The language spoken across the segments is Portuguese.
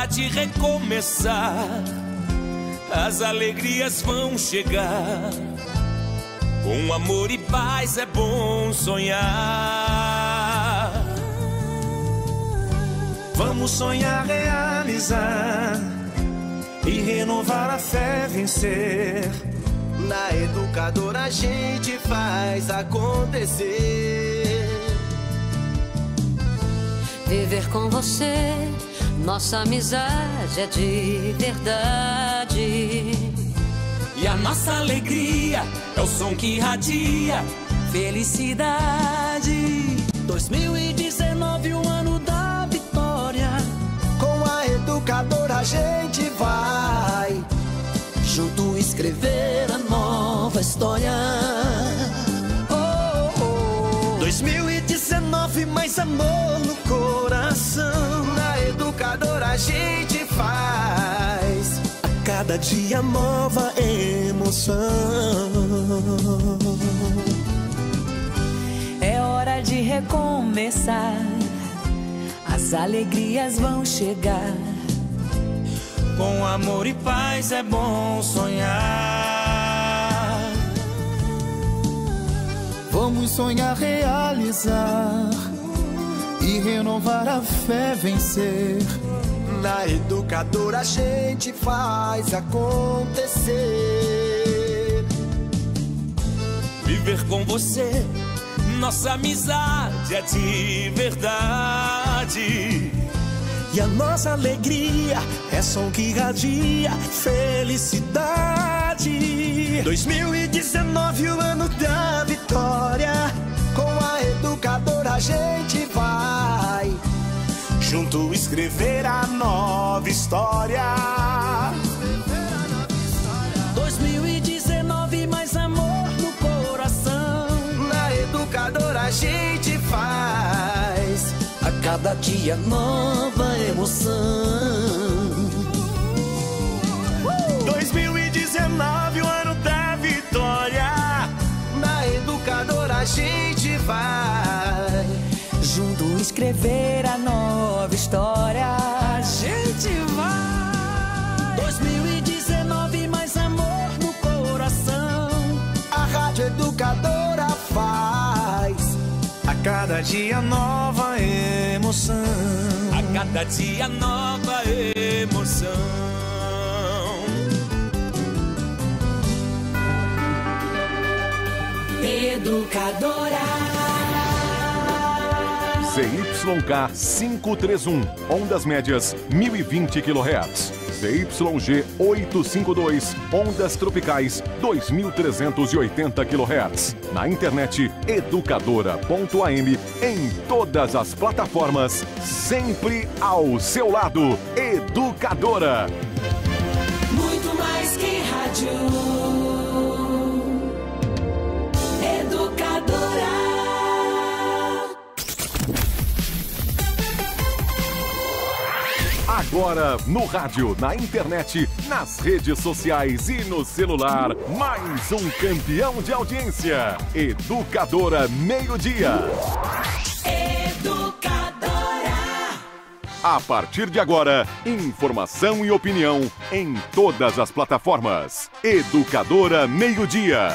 de recomeçar, as alegrias vão chegar. Com amor e paz é bom sonhar. Vamos sonhar, realizar e renovar a fé, vencer. Na Educadora a gente faz acontecer. Viver com você, nossa amizade é de verdade. E a nossa alegria é o som que irradia felicidade. 2019, o ano da vitória. Com a Educadora a gente vai junto escrever a nova história. 2019, mais amor no coração. Na Educadora a gente faz a cada dia nova emoção. É hora de recomeçar, as alegrias vão chegar. Com amor e paz é bom sonhar. Vamos sonhar, realizar e renovar a fé, vencer. Na Educadora a gente faz acontecer. Viver com você, nossa amizade é de verdade. E a nossa alegria é som que irradia felicidade. 2019, o ano da vitória. Com a Educadora a gente vai junto escrever a nova história. 2019, mais amor no coração. Na Educadora a gente faz a cada dia nova emoção. 2019, o ano da vitória. Na Educadora a gente vai junto escrever a nova história. A gente vai. 2019, mais amor no coração. A Rádio Educadora faz A cada dia nova emoção. A cada dia nova emoção. Educadora. ZYK 531, ondas médias 1020 kHz. ZYG 852, ondas tropicais 2380 kHz. Na internet educadora.am, em todas as plataformas, sempre ao seu lado. Educadora. Muito mais que rádio. Educadora. Agora no rádio, na internet, nas redes sociais e no celular, mais um campeão de audiência. Educadora Meio-Dia. Educadora. A partir de agora, informação e opinião em todas as plataformas. Educadora Meio-Dia.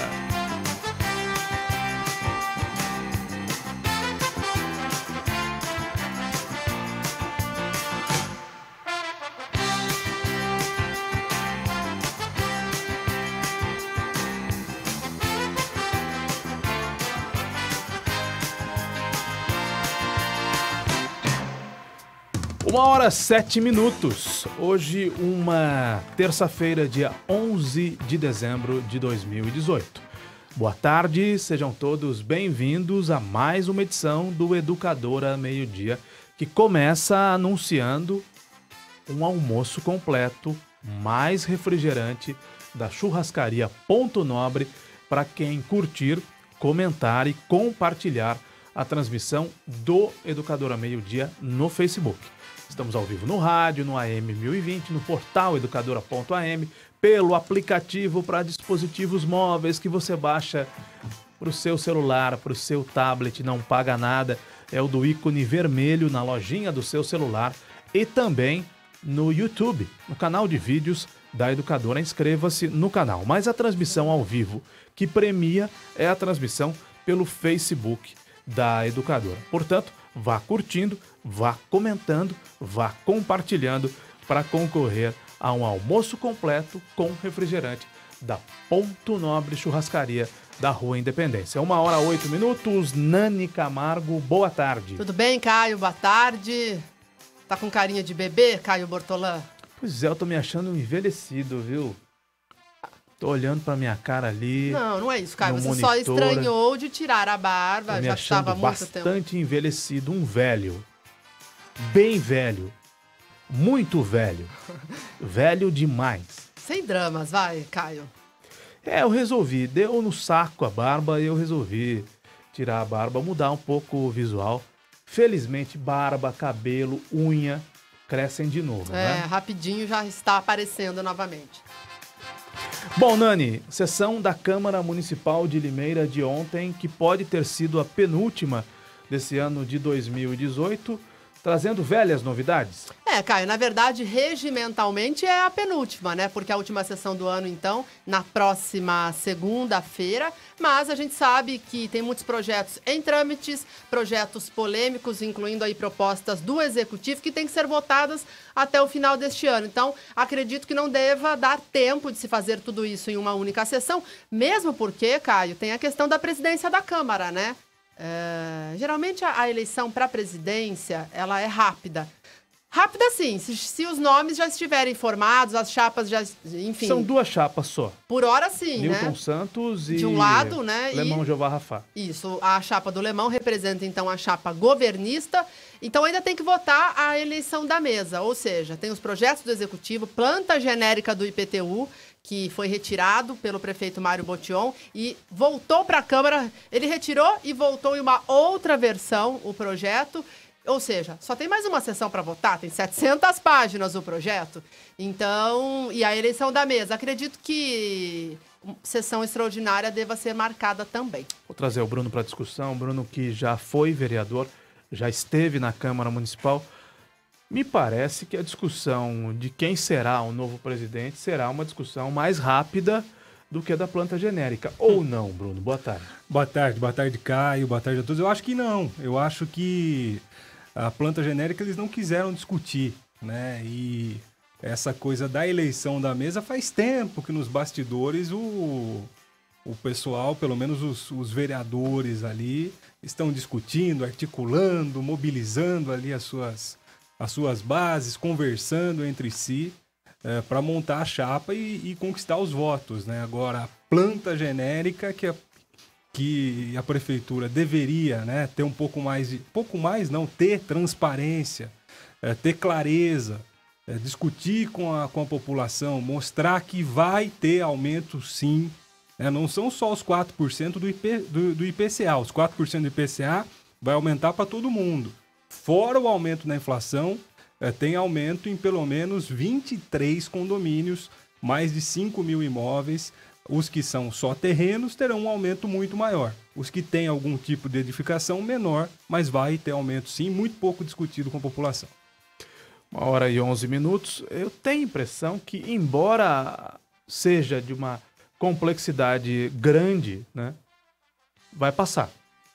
Uma hora 7 minutos. Hoje, uma terça-feira, dia 11 de dezembro de 2018. Boa tarde, sejam todos bem-vindos a mais uma edição do Educadora Meio-Dia, que começa anunciando um almoço completo, mais refrigerante, da churrascaria Ponto Nobre, para quem curtir, comentar e compartilhar a transmissão do Educadora Meio-Dia no Facebook. Estamos ao vivo no rádio, no AM 1020, no portal educadora.am, pelo aplicativo para dispositivos móveis que você baixa para o seu celular, para o seu tablet, não paga nada. É o do ícone vermelho na lojinha do seu celular e também no YouTube, no canal de vídeos da Educadora. Inscreva-se no canal. Mas a transmissão ao vivo que premia é a transmissão pelo Facebook da Educadora. Portanto, vá curtindo, vá comentando, vá compartilhando para concorrer a um almoço completo com refrigerante da Ponto Nobre Churrascaria da Rua Independência. 1h08. Nani Camargo, boa tarde. Tudo bem, Caio? Boa tarde. Tá com carinha de bebê, Caio Bortolã? Pois é, eu tô me achando envelhecido, viu? Tô olhando pra minha cara ali. Não é isso, Caio. Você monitor, só estranhou de tirar a barba, já estava há muito tempo. Bastante envelhecido, um velho. Bem velho. Muito velho. Velho demais. Sem dramas, vai, Caio. Eu resolvi. Deu no saco a barba e eu resolvi tirar a barba, mudar um pouco o visual. Felizmente, barba, cabelo, unha crescem de novo, né? Rapidinho já está aparecendo novamente. Bom, Nani, sessão da Câmara Municipal de Limeira de ontem, que pode ter sido a penúltima desse ano de 2018, trazendo velhas novidades. Caio, na verdade, regimentalmente é a penúltima, né? Porque a última sessão do ano, então, na próxima segunda-feira. Mas a gente sabe que tem muitos projetos em trâmites, projetos polêmicos, incluindo aí propostas do Executivo, que têm que ser votadas até o final deste ano. Então, acredito que não deva dar tempo de se fazer tudo isso em uma única sessão, mesmo porque, Caio, tem a questão da presidência da Câmara, né? Geralmente a eleição para a presidência, ela é rápida. Rápida sim, se os nomes já estiverem formados, as chapas já, enfim. São duas chapas só. Por hora sim, Newton né? Santos e de um lado, né? Lemão Jeová Rafá. Isso, a chapa do Lemão representa então a chapa governista. Então ainda tem que votar a eleição da mesa, ou seja, tem os projetos do Executivo, planta genérica do IPTU, que foi retirado pelo prefeito Mário Botion e voltou para a Câmara. Ele retirou e voltou em uma outra versão o projeto. Ou seja, só tem mais uma sessão para votar, tem 700 páginas o projeto. Então, e a eleição da mesa. Acredito que sessão extraordinária deva ser marcada também. Vou trazer o Bruno para a discussão. O Bruno, que já foi vereador, já esteve na Câmara Municipal. Me parece que a discussão de quem será o novo presidente será uma discussão mais rápida do que a da planta genérica. Ou não, Bruno? Boa tarde. Boa tarde, Caio. Boa tarde a todos. Eu acho que não. Eu acho que a planta genérica eles não quiseram discutir, né? E essa coisa da eleição da mesa faz tempo que nos bastidores o pessoal, pelo menos os vereadores ali, estão discutindo, articulando, mobilizando ali as suas bases, conversando entre si para montar a chapa e conquistar os votos, né? Agora, a planta genérica que a prefeitura deveria, né, ter ter transparência, ter clareza, discutir com a população, mostrar que vai ter aumento sim, né? Não são só os 4% do IPCA, os 4% do IPCA vai aumentar para todo mundo. Fora o aumento na inflação, tem aumento em pelo menos 23 condomínios, mais de 5 mil imóveis. Os que são só terrenos terão um aumento muito maior. Os que têm algum tipo de edificação menor, mas vai ter aumento sim, muito pouco discutido com a população. 1h11. Eu tenho a impressão que, embora seja de uma complexidade grande, né, vai passar.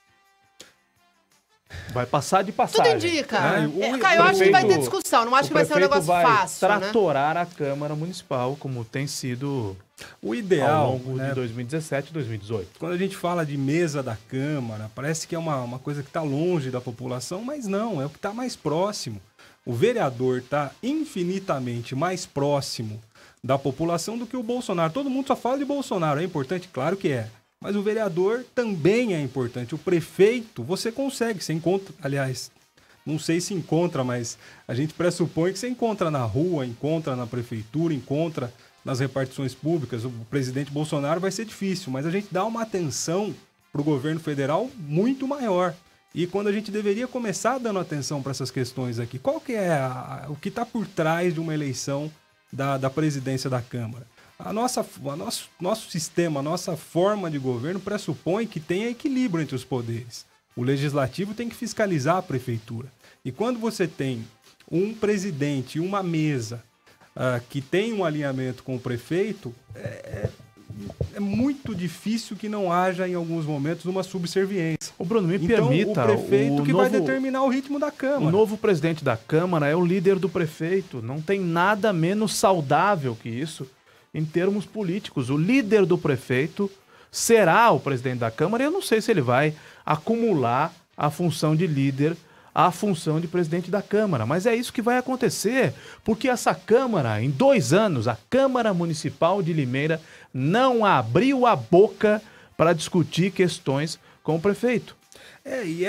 Vai passar de passagem. Tudo indica. Caio, eu acho que vai ter discussão. Não acho que vai ser um negócio fácil, né? Tratorar a Câmara Municipal, como tem sido o ideal ao longo de 2017 e 2018. Quando a gente fala de mesa da Câmara, parece que é uma coisa que está longe da população, mas não, é o que está mais próximo. O vereador está infinitamente mais próximo da população do que o Bolsonaro. Todo mundo só fala de Bolsonaro. É importante? Claro que é. Mas o vereador também é importante. O prefeito, você consegue, você encontra, aliás, não sei se encontra, mas a gente pressupõe que você encontra na rua, encontra na prefeitura, encontra nas repartições públicas. O presidente Bolsonaro vai ser difícil, mas a gente dá uma atenção para o governo federal muito maior. E quando a gente deveria começar dando atenção para essas questões aqui, qual que é o que está por trás de uma eleição da presidência da Câmara? Nosso sistema, a nossa forma de governo pressupõe que tenha equilíbrio entre os poderes. O legislativo tem que fiscalizar a prefeitura. E quando você tem um presidente e uma mesa que tem um alinhamento com o prefeito, é muito difícil que não haja, em alguns momentos, uma subserviência. O Bruno, me então, permita... o prefeito vai determinar o ritmo da Câmara. O novo presidente da Câmara é o líder do prefeito. Não tem nada menos saudável que isso em termos políticos. O líder do prefeito será o presidente da Câmara e eu não sei se ele vai acumular a função de líder à função de presidente da Câmara. Mas é isso que vai acontecer, porque essa Câmara, em 2 anos, a Câmara Municipal de Limeira não abriu a boca para discutir questões com o prefeito. E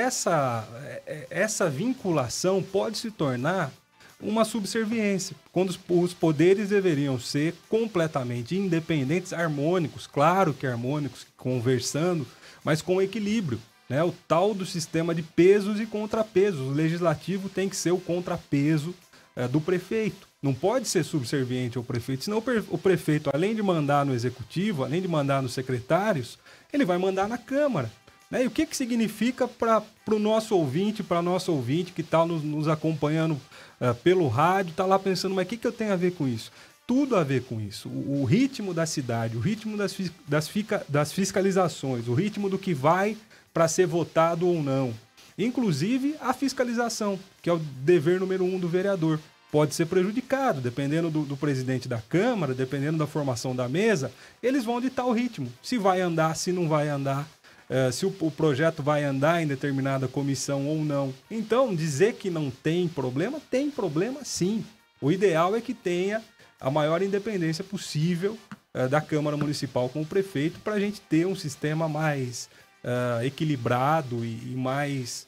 essa vinculação pode se tornar uma subserviência, quando os poderes deveriam ser completamente independentes, harmônicos, claro que harmônicos, conversando, mas com equilíbrio, né? O tal do sistema de pesos e contrapesos. O legislativo tem que ser o contrapeso do prefeito. Não pode ser subserviente ao prefeito, senão o prefeito, além de mandar no executivo, além de mandar nos secretários, ele vai mandar na Câmara. Né? E o que significa para o nosso ouvinte, para nosso ouvinte que está nos acompanhando pelo rádio, está lá pensando, mas o que eu tenho a ver com isso? Tudo a ver com isso. O ritmo da cidade, o ritmo das fiscalizações, o ritmo do que vai para ser votado ou não. Inclusive a fiscalização, que é o dever número 1 do vereador. Pode ser prejudicado, dependendo do presidente da Câmara, dependendo da formação da mesa, eles vão ditar o ritmo. Se vai andar, se não vai andar, se o projeto vai andar em determinada comissão ou não. Então, dizer que não tem problema sim. O ideal é que tenha a maior independência possível da Câmara Municipal com o prefeito para a gente ter um sistema mais equilibrado e mais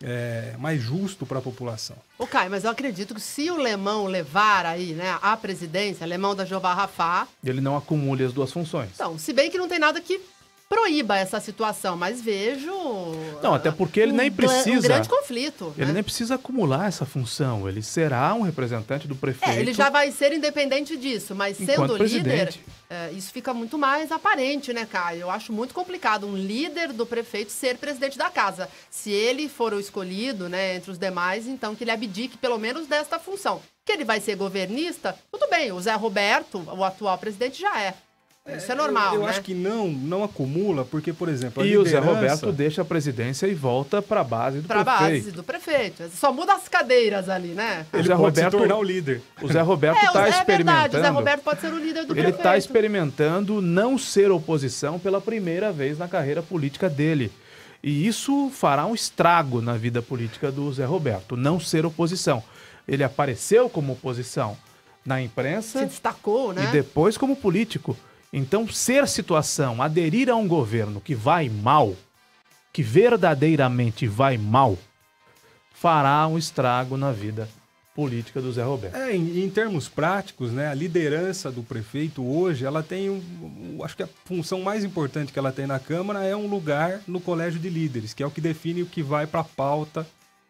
justo para a população. Ô, Caio, mas eu acredito que se o Lemão levar aí, né, a presidência, Lemão da Jeová Rafá... Ele não acumule as 2 funções. Então, se bem que não tem nada que proíba essa situação, mas vejo... Não, até porque ele nem precisa... Um grande conflito. Ele né? nem precisa acumular essa função. Ele será um representante do prefeito. Ele já vai ser independente disso, mas sendo líder, presidente. isso fica muito mais aparente, né, Caio? Eu acho muito complicado um líder do prefeito ser presidente da casa. Se ele for o escolhido, né, entre os demais, então que ele abdique pelo menos desta função. Que ele vai ser governista, tudo bem, o Zé Roberto, o atual presidente, já é. Isso é normal, eu né? acho que não acumula, porque, por exemplo, a liderança... liderança... o Zé Roberto deixa a presidência e volta para a base do prefeito. Para a base do prefeito. Só muda as cadeiras ali, né? Ele pode se tornar o líder. O Zé Roberto está experimentando... É verdade, o Zé Roberto pode ser o líder do prefeito. Ele está experimentando não ser oposição pela primeira vez na carreira política dele. E isso fará um estrago na vida política do Zé Roberto, não ser oposição. Ele apareceu como oposição na imprensa... Se destacou, né? E depois como político. Então, ser situação, aderir a um governo que vai mal, que verdadeiramente vai mal, fará um estrago na vida política do Zé Roberto. Em termos práticos, né, a liderança do prefeito hoje, ela tem, acho que a função mais importante que ela tem na Câmara é um lugar no Colégio de Líderes, que é o que define o que vai para a pauta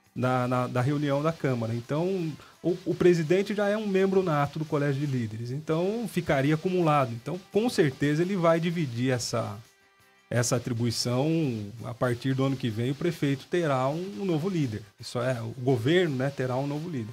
da reunião da Câmara. Então, o presidente já é um membro nato do Colégio de Líderes, então ficaria acumulado. Então, com certeza, ele vai dividir essa atribuição. A partir do ano que vem, o prefeito terá um novo líder. Isso o governo, né, terá um novo líder.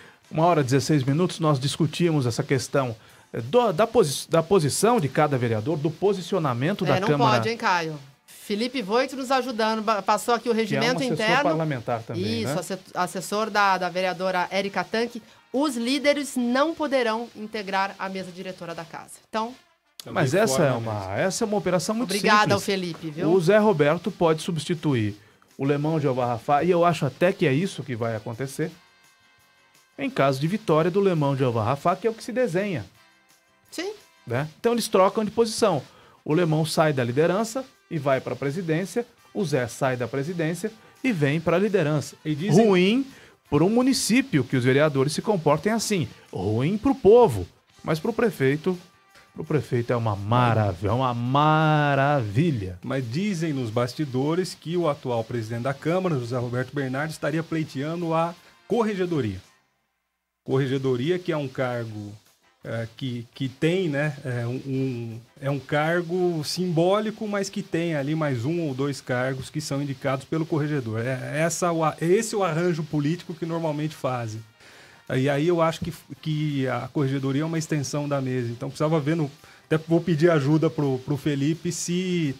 1h16, nós discutimos essa questão da posição de cada vereador, do posicionamento da Câmara. Não pode, hein, Caio? Felipe Voigt nos ajudando, passou aqui o regimento que é um assessor interno. Parlamentar também, isso, né? Assessor da vereadora Érica Tanque. Os líderes não poderão integrar a mesa diretora da casa. Então... Mas essa é uma operação muito simples. Obrigada ao Felipe, viu? O Zé Roberto pode substituir o Lemão de Jeová Rafá, e eu acho até que é isso que vai acontecer, em caso de vitória do Lemão de Jeová Rafá, que é o que se desenha. Sim. Né? Então eles trocam de posição. O Lemão sai da liderança e vai para a presidência, o Zé sai da presidência e vem para a liderança. E dizem... Ruim por um município que os vereadores se comportem assim. Ruim para o povo, mas para o prefeito é uma maravilha. Mas dizem nos bastidores que o atual presidente da Câmara, José Roberto Bernardes, estaria pleiteando a corregedoria. Corregedoria, que é um cargo que tem, né, é um cargo simbólico, mas que tem ali mais 1 ou 2 cargos que são indicados pelo corregedor. Esse é o arranjo político que normalmente fazem. E aí eu acho que a corregedoria é uma extensão da mesa. Então precisava ver, até vou pedir ajuda pro Felipe se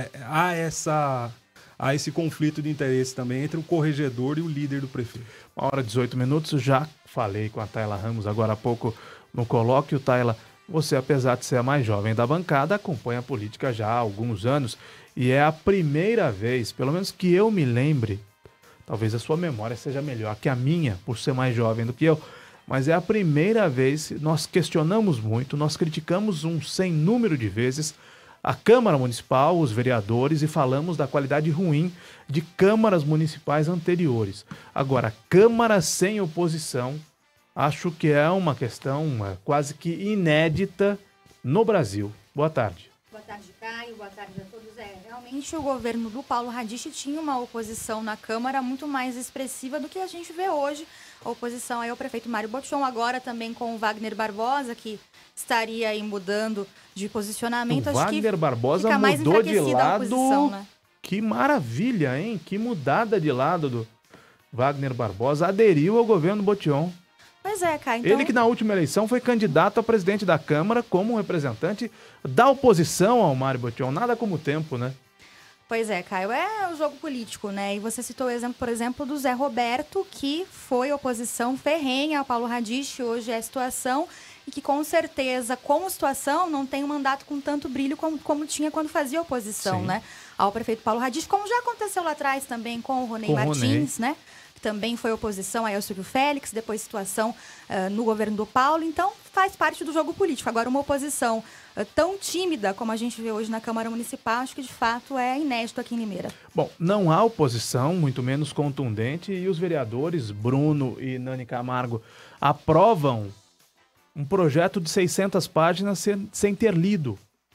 há esse conflito de interesse também entre o corregedor e o líder do prefeito. 1h18, já falei com a Tayla Ramos agora há pouco no colóquio. Tayla, você, apesar de ser a mais jovem da bancada, acompanha a política já há alguns anos e é a primeira vez, pelo menos que eu me lembre, talvez a sua memória seja melhor que a minha, por ser mais jovem do que eu, mas é a primeira vez, nós questionamos muito, nós criticamos um sem número de vezes a Câmara Municipal, os vereadores, e falamos da qualidade ruim de câmaras municipais anteriores. Agora, Câmara sem oposição, acho que é uma questão quase que inédita no Brasil. Boa tarde. Boa tarde, Caio. Boa tarde a todos. Realmente o governo do Paulo Radiche tinha uma oposição na Câmara muito mais expressiva do que a gente vê hoje. A oposição aí ao prefeito Mário Botion, agora também com o Wagner Barbosa, que estaria aí mudando de posicionamento. O Acho Wagner que Barbosa fica mais mudou de enfraquecida a lado. oposição, né? Que maravilha, hein? Que mudada de lado do Wagner Barbosa. Aderiu ao governo Botion. Pois é, Caio. Então... Ele que na última eleição foi candidato a presidente da Câmara como representante da oposição ao Mário Botion. Nada como o tempo, né? Pois é, Caio, é o jogo político, né? E você citou o exemplo, por exemplo, do Zé Roberto, que foi oposição ferrenha ao Paulo Radiche, hoje é a situação, e que com certeza, como situação, não tem um mandato com tanto brilho como tinha quando fazia oposição, Sim. né? Ao prefeito Paulo Radiche, como já aconteceu lá atrás também com o Ronei Martins, né? Que também foi oposição aí ao Silvio Félix, depois situação no governo do Paulo, então faz parte do jogo político. Agora, uma oposição tão tímida como a gente vê hoje na Câmara Municipal, acho que de fato é inédito aqui em Limeira. Bom, não há oposição, muito menos contundente, e os vereadores Bruno e Nani Camargo aprovam um projeto de 600 páginas sem ter lido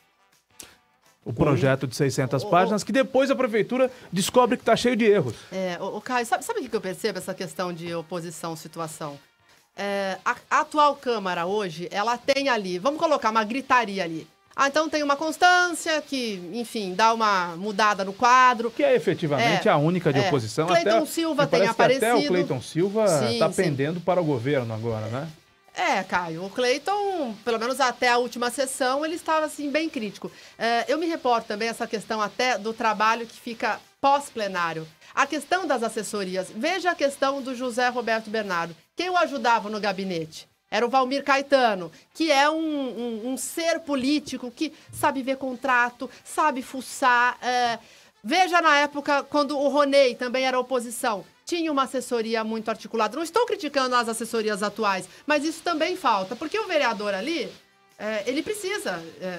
o projeto de 600 páginas, que depois a prefeitura descobre que está cheio de erros. Caio, sabe o que eu percebo, essa questão de oposição-situação? A atual Câmara hoje, ela tem ali, vamos colocar uma gritaria ali. Então tem uma Constância que, enfim, dá uma mudada no quadro. Que é efetivamente a única de oposição. Cleiton Silva tem aparecido. Até o Cleiton Silva está pendendo para o governo agora, né? Caio, o Cleiton, pelo menos até a última sessão, ele estava assim bem crítico. Eu me reporto também essa questão até do trabalho que fica pós-plenário. A questão das assessorias. Veja a questão do José Roberto Bernardo. Quem o ajudava no gabinete? Era o Valmir Caetano, que é um ser político que sabe ver contrato, sabe fuçar. Veja na época, quando o Ronei também era oposição. Tinha uma assessoria muito articulada. Não estou criticando as assessorias atuais, mas isso também falta. Porque o vereador ali, ele precisa...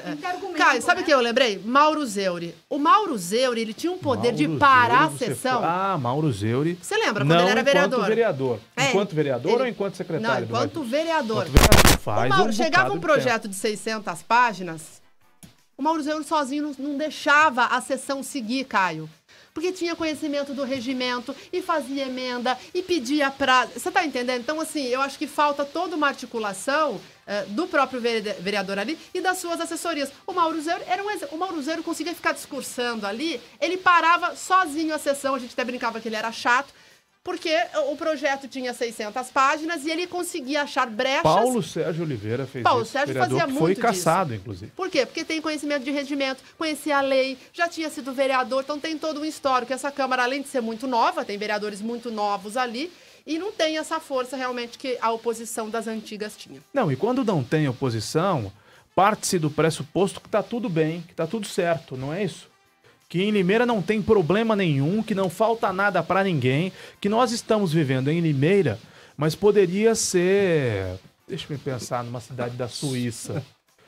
Caio, sabe o que eu lembrei? Mauro Zeuri. O Mauro Zeuri, ele tinha um poder de parar a sessão. Mauro Zeuri. Você lembra quando ele era vereador? Enquanto vereador. Enquanto vereador ou enquanto secretário? Não, enquanto vereador. Faz o Mauro, chegava um projeto de 600 páginas, o Mauro Zeuri sozinho não deixava a sessão seguir, Caio. Porque tinha conhecimento do regimento e fazia emenda e pedia prazo. Você tá entendendo? Então, assim, eu acho que falta toda uma articulação do próprio vereador ali e das suas assessorias. O Mauro Zeuro o Mauro Zeuro conseguia ficar discursando ali, ele parava sozinho a sessão, a gente até brincava que ele era chato, porque o projeto tinha 600 páginas e ele conseguia achar brechas. Paulo Sérgio Oliveira fez Paulo isso. Sérgio fazia muito foi cassado, disso. Inclusive. Por quê? Porque tem conhecimento de regimento, conhecia a lei, já tinha sido vereador, então tem todo um histórico. Essa Câmara, além de ser muito nova, tem vereadores muito novos ali, e não tem essa força realmente que a oposição das antigas tinha. Não, e quando não tem oposição, parte-se do pressuposto que está tudo bem, que está tudo certo, não é isso? Que em Limeira não tem problema nenhum, que não falta nada para ninguém, que nós estamos vivendo em Limeira, mas poderia ser, deixa-me pensar, numa cidade da Suíça.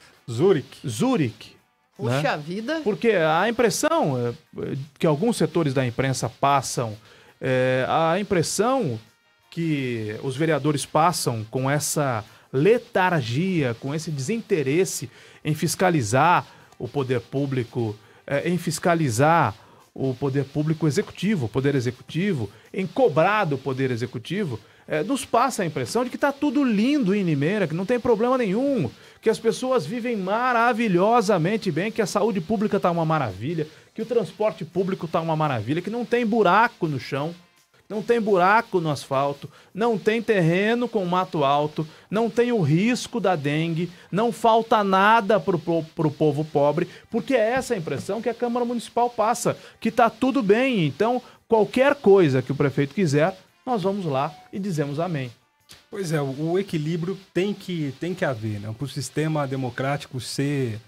Zurique. Puxa vida. Porque a impressão que alguns setores da imprensa passam, a impressão que os vereadores passam com essa letargia, com esse desinteresse em fiscalizar o poder público, em fiscalizar o poder público executivo, o poder executivo, em cobrar do poder executivo, nos passa a impressão de que está tudo lindo em Limeira, que não tem problema nenhum, que as pessoas vivem maravilhosamente bem, que a saúde pública está uma maravilha, que o transporte público está uma maravilha, que não tem buraco no chão, não tem buraco no asfalto, não tem terreno com mato alto, não tem o risco da dengue, não falta nada pro povo pobre, porque é essa a impressão que a Câmara Municipal passa, que tá tudo bem. Então, qualquer coisa que o prefeito quiser, nós vamos lá e dizemos amém. Pois é, o equilíbrio tem que haver, né? Para o sistema democrático ser,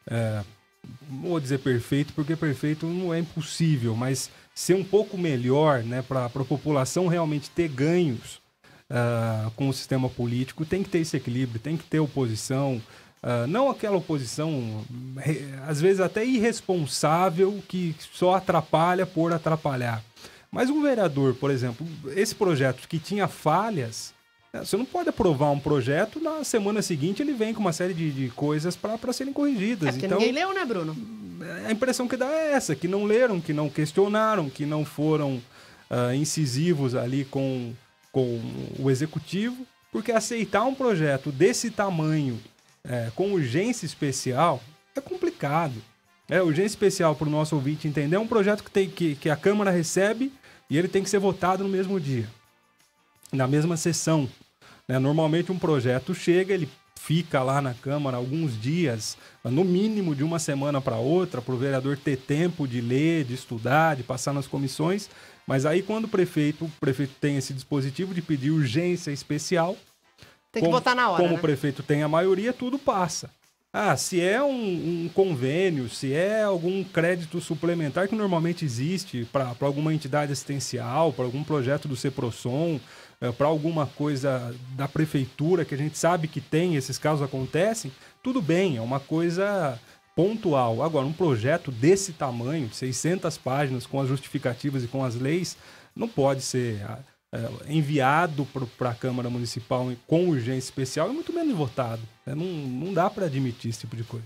não vou dizer perfeito, porque perfeito não é impossível, mas ser um pouco melhor, né? Para a população realmente ter ganhos com o sistema político, tem que ter esse equilíbrio, tem que ter oposição, não aquela oposição, às vezes até irresponsável, que só atrapalha por atrapalhar. Mas um vereador, por exemplo, esse projeto que tinha falhas, você não pode aprovar um projeto, na semana seguinte ele vem com uma série de coisas para serem corrigidas. Porque então, ninguém leu, né, Bruno? A impressão que dá é essa, que não leram, que não questionaram, que não foram incisivos ali com o executivo, porque aceitar um projeto desse tamanho, com urgência especial, é complicado. Urgência especial, para o nosso ouvinte entender, é um projeto que a Câmara recebe e ele tem que ser votado no mesmo dia, na mesma sessão. Normalmente um projeto chega, ele fica lá na Câmara alguns dias, no mínimo de uma semana para outra, para o vereador ter tempo de ler, de estudar, de passar nas comissões. Mas aí quando o prefeito tem esse dispositivo de pedir urgência especial, tem que votar na hora, como né? O prefeito tem a maioria, tudo passa. Se é um convênio, se é algum crédito suplementar que normalmente existe para alguma entidade assistencial, para algum projeto do CEPROSOM, para alguma coisa da prefeitura, que a gente sabe que tem, esses casos acontecem, tudo bem, é uma coisa pontual. Agora, um projeto desse tamanho, 600 páginas, com as justificativas e com as leis, não pode ser enviado para a Câmara Municipal com urgência especial e muito menos votado. Não dá para admitir esse tipo de coisa.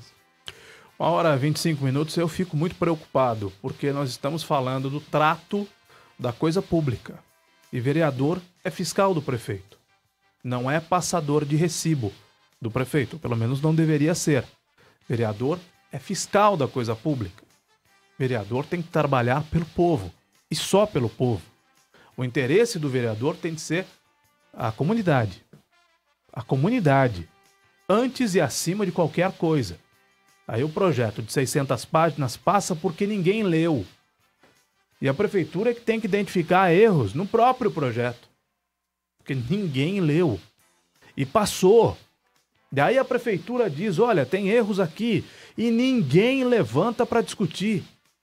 1h25, eu fico muito preocupado, porque nós estamos falando do trato da coisa pública. E vereador é fiscal do prefeito. Não é passador de recibo do prefeito, pelo menos não deveria ser. Vereador é fiscal da coisa pública. Vereador tem que trabalhar pelo povo, e só pelo povo. O interesse do vereador tem que ser a comunidade. A comunidade, antes e acima de qualquer coisa. Aí o projeto de 600 páginas passa porque ninguém leu. E a prefeitura é que tem que identificar erros no próprio projeto. Porque ninguém leu. E passou. Daí a prefeitura diz, olha, tem erros aqui. E ninguém levanta para discutir.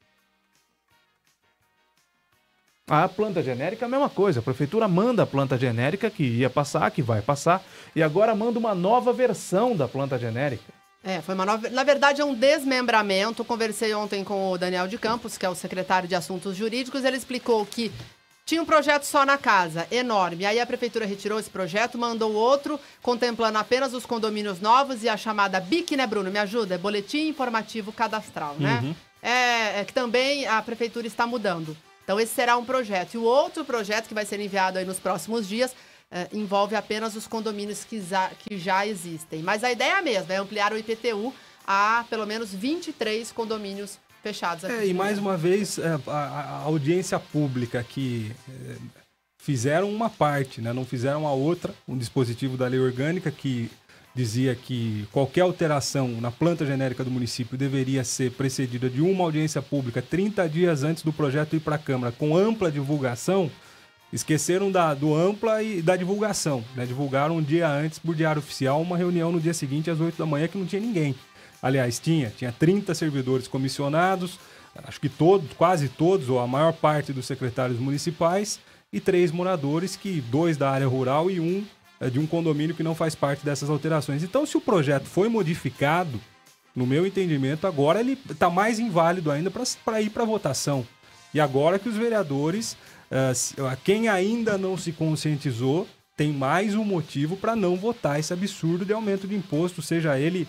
A planta genérica é a mesma coisa. A prefeitura manda a planta genérica que ia passar, que vai passar. E agora manda uma nova versão da planta genérica. Foi uma nova... Na verdade, é um desmembramento. Conversei ontem com o Daniel de Campos, que é o secretário de Assuntos Jurídicos. Ele explicou que tinha um projeto só na casa, enorme. Aí a prefeitura retirou esse projeto, mandou outro, contemplando apenas os condomínios novos e a chamada BIC, né, Bruno? Me ajuda? É Boletim Informativo Cadastral, né? Uhum. Que também a prefeitura está mudando. Então, esse será um projeto. E o outro projeto que vai ser enviado aí nos próximos dias envolve apenas os condomínios que já existem. Mas a ideia é a mesma, é ampliar o IPTU a pelo menos 23 condomínios fechados. Aqui E mais uma vez, a audiência pública que fizeram uma parte, né? Não fizeram a outra, um dispositivo da lei orgânica que dizia que qualquer alteração na planta genérica do município deveria ser precedida de uma audiência pública 30 dias antes do projeto ir para a Câmara, com ampla divulgação. Esqueceram do ampla e da divulgação, né? Divulgaram um dia antes por diário oficial, uma reunião no dia seguinte às 8 da manhã que não tinha ninguém. Aliás, tinha 30 servidores comissionados, acho que quase todos, ou a maior parte dos secretários municipais, e 3 moradores, 2 da área rural e 1 de um condomínio que não faz parte dessas alterações. Então, se o projeto foi modificado, no meu entendimento, agora ele está mais inválido ainda para ir para votação. E agora que os vereadores, quem ainda não se conscientizou, tem mais um motivo para não votar esse absurdo de aumento de imposto, seja ele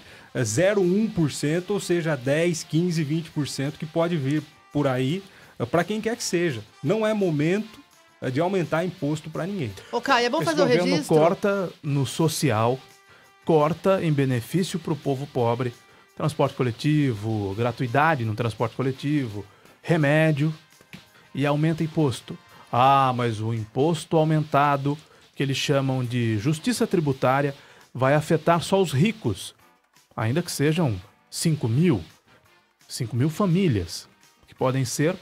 0,1%, ou seja 10%, 15%, 20%, que pode vir por aí, para quem quer que seja. Não é momento de aumentar imposto para ninguém. Ô, Caio, é bom fazer o registro. registro. Esse governo corta no social, corta em benefício para o povo pobre, transporte coletivo, gratuidade no transporte coletivo, remédio, e aumenta imposto. mas o imposto aumentado, que eles chamam de justiça tributária, vai afetar só os ricos, ainda que sejam 5 mil famílias, que podem ser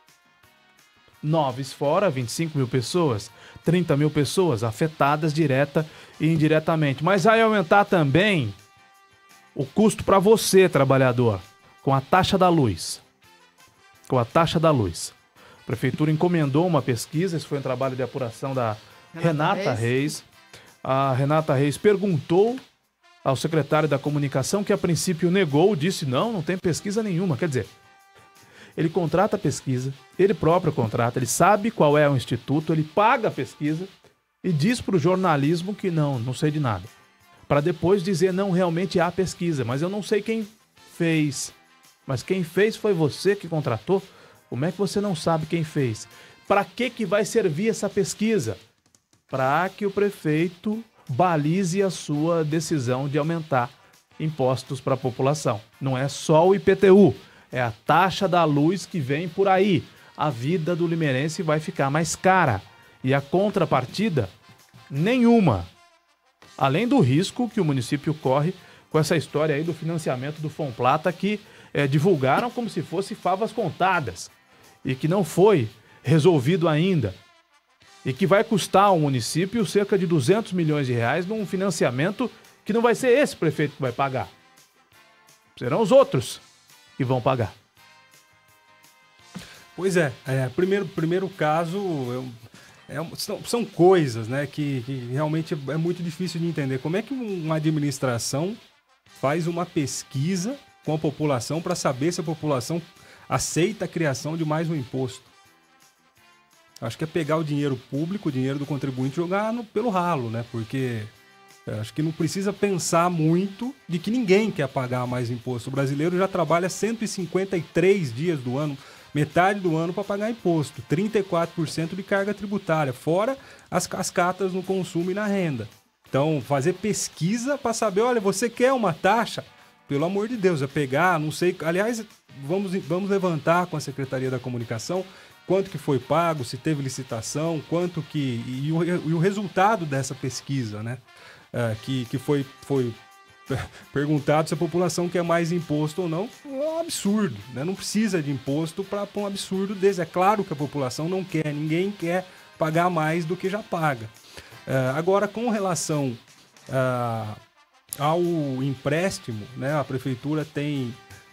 9 fora, 25 mil pessoas, 30 mil pessoas afetadas direta e indiretamente. Mas vai aumentar também o custo para você, trabalhador, com a taxa da luz. Com a taxa da luz. A Prefeitura encomendou uma pesquisa, esse foi um trabalho de apuração da Renata Reis. A Renata Reis perguntou ao secretário da Comunicação, que a princípio negou, disse não tem pesquisa nenhuma. Quer dizer, ele contrata a pesquisa, ele próprio contrata, ele sabe qual é o instituto, ele paga a pesquisa e diz para o jornalismo que não sei de nada. Para depois dizer, não, realmente há pesquisa, mas eu não sei quem fez. Mas quem fez foi você que contratou? Como é que você não sabe quem fez? Para que vai servir essa pesquisa? Para que o prefeito balize a sua decisão de aumentar impostos para a população. Não é só o IPTU, é a taxa da luz que vem por aí. A vida do limeirense vai ficar mais cara. E a contrapartida? Nenhuma. Além do risco que o município corre com essa história aí do financiamento do Fomplata, que divulgaram como se fosse favas contadas e que não foi resolvido ainda. E que vai custar ao município cerca de 200 milhões de reais num financiamento que não vai ser esse prefeito que vai pagar. Serão os outros que vão pagar. Pois primeiro caso, são coisas, né, que realmente é muito difícil de entender. Como é que uma administração faz uma pesquisa com a população para saber se a população aceita a criação de mais um imposto? Acho que é pegar o dinheiro público, o dinheiro do contribuinte e jogar pelo ralo, né? Porque acho que não precisa pensar muito de que ninguém quer pagar mais imposto. O brasileiro já trabalha 153 dias do ano, metade do ano para pagar imposto, 34% de carga tributária, fora as cascatas no consumo e na renda. Então, fazer pesquisa para saber, olha, você quer uma taxa? Pelo amor de Deus, é pegar, não sei... Aliás, vamos levantar com a Secretaria da Comunicação quanto que foi pago, se teve licitação, quanto que... E o resultado dessa pesquisa, né? Que foi perguntado se a população quer mais imposto ou não. É um absurdo, né? Não precisa de imposto para um absurdo desse. É claro que a população não quer, ninguém quer pagar mais do que já paga. Agora, com relação ao empréstimo, né? A Prefeitura tem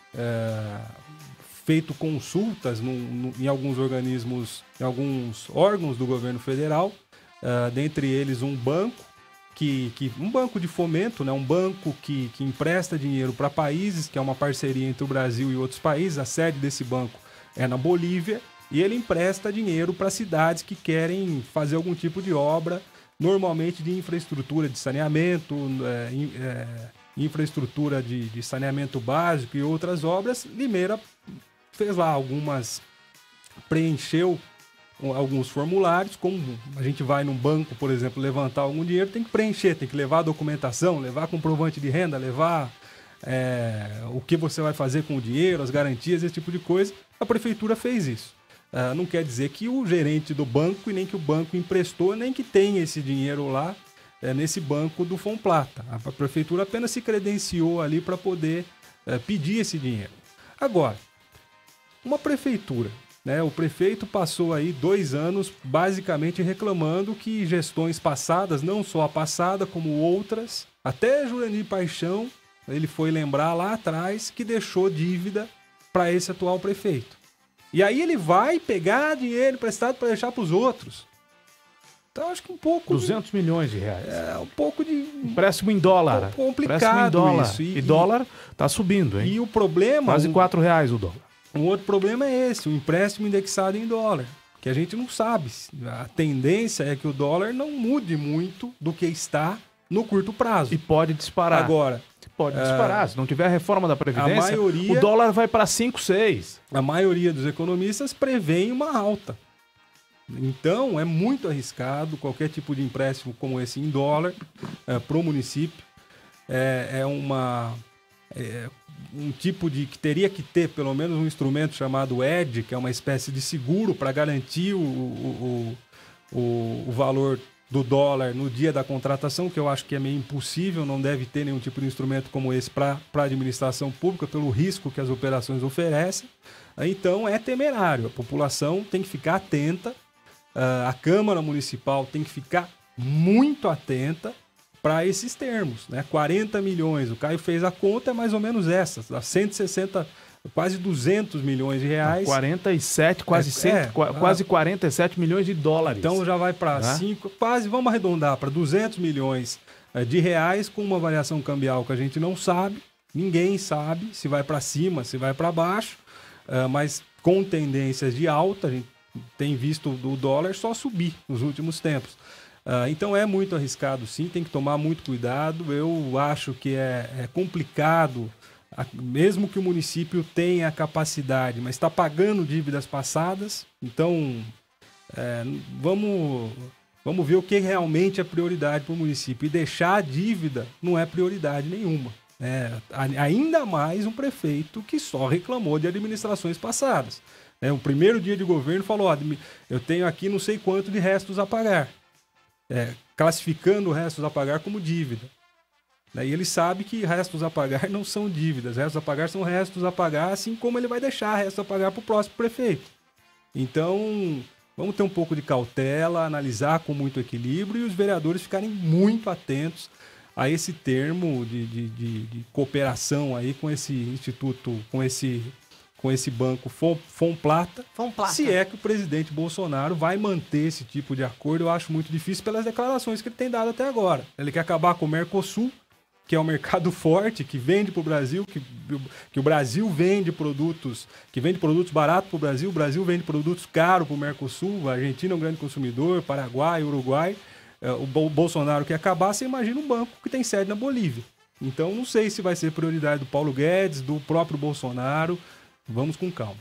feito consultas em alguns organismos, em alguns órgãos do governo federal, dentre eles um banco, um banco de fomento, né? Um banco que empresta dinheiro para países, que é uma parceria entre o Brasil e outros países. A sede desse banco é na Bolívia e ele empresta dinheiro para cidades que querem fazer algum tipo de obra, normalmente de infraestrutura de saneamento, infraestrutura de saneamento básico e outras obras. Limeira fez lá preencheu alguns formulários, como a gente vai num banco, por exemplo, levantar algum dinheiro, tem que preencher, tem que levar a documentação, levar comprovante de renda, levar o que você vai fazer com o dinheiro, as garantias, esse tipo de coisa. A prefeitura fez isso. Não quer dizer que o gerente do banco e nem que o banco emprestou, nem que tem esse dinheiro lá nesse banco do Fomplata. A prefeitura apenas se credenciou ali para poder pedir esse dinheiro. Agora, uma prefeitura, né? O prefeito passou aí 2 anos basicamente reclamando que gestões passadas, não só a passada como outras, até Jurandir Paixão, ele foi lembrar lá atrás que deixou dívida para esse atual prefeito. E aí ele vai pegar dinheiro emprestado para deixar para os outros. Então acho que um pouco... 200 milhões de reais. Um pouco de... Empréstimo em dólar. Complicado em dólar. isso. E dólar tá subindo, hein? E o problema... Quase R$4 o dólar. Um outro problema é esse, o empréstimo indexado em dólar, que a gente não sabe. A tendência é que o dólar não mude muito do que está no curto prazo. E pode disparar. Agora... Pode disparar. Se não tiver a reforma da Previdência, o dólar vai para 5, 6. A maioria dos economistas prevêem uma alta. Então, é muito arriscado qualquer tipo de empréstimo como esse em dólar para o município. um tipo de... que teria que ter pelo menos um instrumento chamado ED, que é uma espécie de seguro para garantir o valor do dólar no dia da contratação, que eu acho que é meio impossível, não deve ter nenhum tipo de instrumento como esse para a administração pública, pelo risco que as operações oferecem. Então é temerário, a população tem que ficar atenta, a Câmara Municipal tem que ficar muito atenta para esses termos, né? 40 milhões, o Caio fez a conta, é mais ou menos essa, 160, quase 200 milhões de reais. 47, quase 47 milhões de dólares. Então já vai para 5, quase, vamos arredondar, para 200 milhões de reais, com uma variação cambial que a gente não sabe, ninguém sabe se vai para cima, se vai para baixo, mas com tendências de alta, a gente tem visto o dólar só subir nos últimos tempos. Então é muito arriscado, sim, tem que tomar muito cuidado. Eu acho que é complicado, mesmo que o município tenha a capacidade, mas está pagando dívidas passadas. Então vamos ver o que realmente é prioridade para o município. E deixar a dívida não é prioridade nenhuma. Ainda mais um prefeito que só reclamou de administrações passadas. O primeiro dia de governo falou, eu tenho aqui não sei quanto de restos a pagar. Classificando restos a pagar como dívida. E ele sabe que restos a pagar não são dívidas, restos a pagar são restos a pagar, assim como ele vai deixar restos a pagar para o próximo prefeito. Então, vamos ter um pouco de cautela, analisar com muito equilíbrio e os vereadores ficarem muito atentos a esse termo de cooperação aí com esse instituto, com esse banco Fomplata, se é que o presidente Bolsonaro vai manter esse tipo de acordo. Eu acho muito difícil pelas declarações que ele tem dado até agora. Ele quer acabar com o Mercosul, que é um mercado forte, que vende para o Brasil, que o Brasil vende produtos baratos para o Brasil vende produtos caros para o Mercosul, a Argentina é um grande consumidor, Paraguai, Uruguai. O Bolsonaro quer acabar, você imagina um banco que tem sede na Bolívia. Então não sei se vai ser prioridade do Paulo Guedes, do próprio Bolsonaro. Vamos com calma.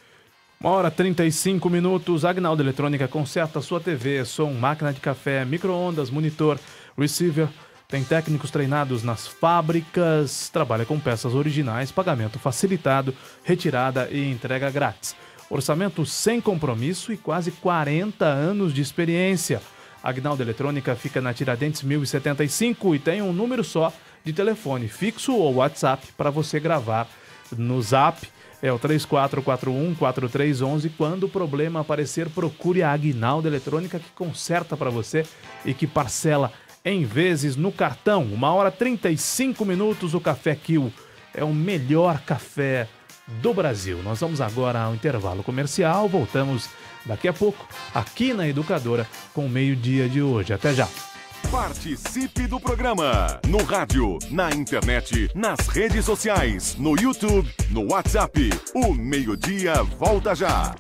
1h35. Agnaldo Eletrônica conserta sua TV, som, máquina de café, micro-ondas, monitor, receiver. Tem técnicos treinados nas fábricas, trabalha com peças originais, pagamento facilitado, retirada e entrega grátis. Orçamento sem compromisso e quase 40 anos de experiência. Agnaldo Eletrônica fica na Tiradentes 1075 e tem um número só de telefone fixo ou WhatsApp para você gravar no Zap. É o 3441-4311. Quando o problema aparecer, procure a Agnaldo Eletrônica, que conserta para você e que parcela em vezes no cartão. 1h35. O Café Kill é o melhor café do Brasil. Nós vamos agora ao intervalo comercial. Voltamos daqui a pouco aqui na Educadora com o meio-dia de hoje. Até já. Participe do programa no rádio, na internet, nas redes sociais, no YouTube, no WhatsApp. O meio-dia volta já.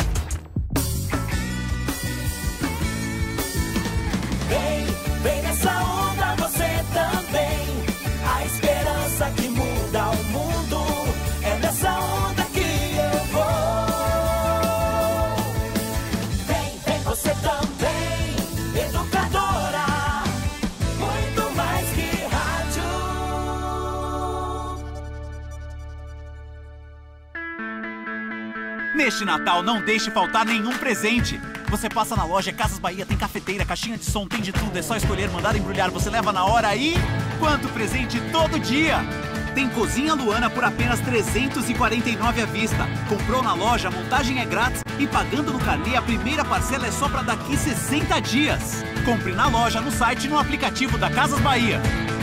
Vem nessa onda você também. A esperança que muda o mundo. É nessa onda que eu vou. Vem você também. Educadora. Muito mais que rádio. Neste Natal, não deixe faltar nenhum presente. Você passa na loja Casas Bahia, tem cafeteira, caixinha de som, tem de tudo. É só escolher, mandar embrulhar, você leva na hora e... quanto presente todo dia! Tem cozinha Luana por apenas R$ 349 à vista. Comprou na loja, a montagem é grátis e pagando no carnê, a primeira parcela é só para daqui 60 dias. Compre na loja, no site e no aplicativo da Casas Bahia.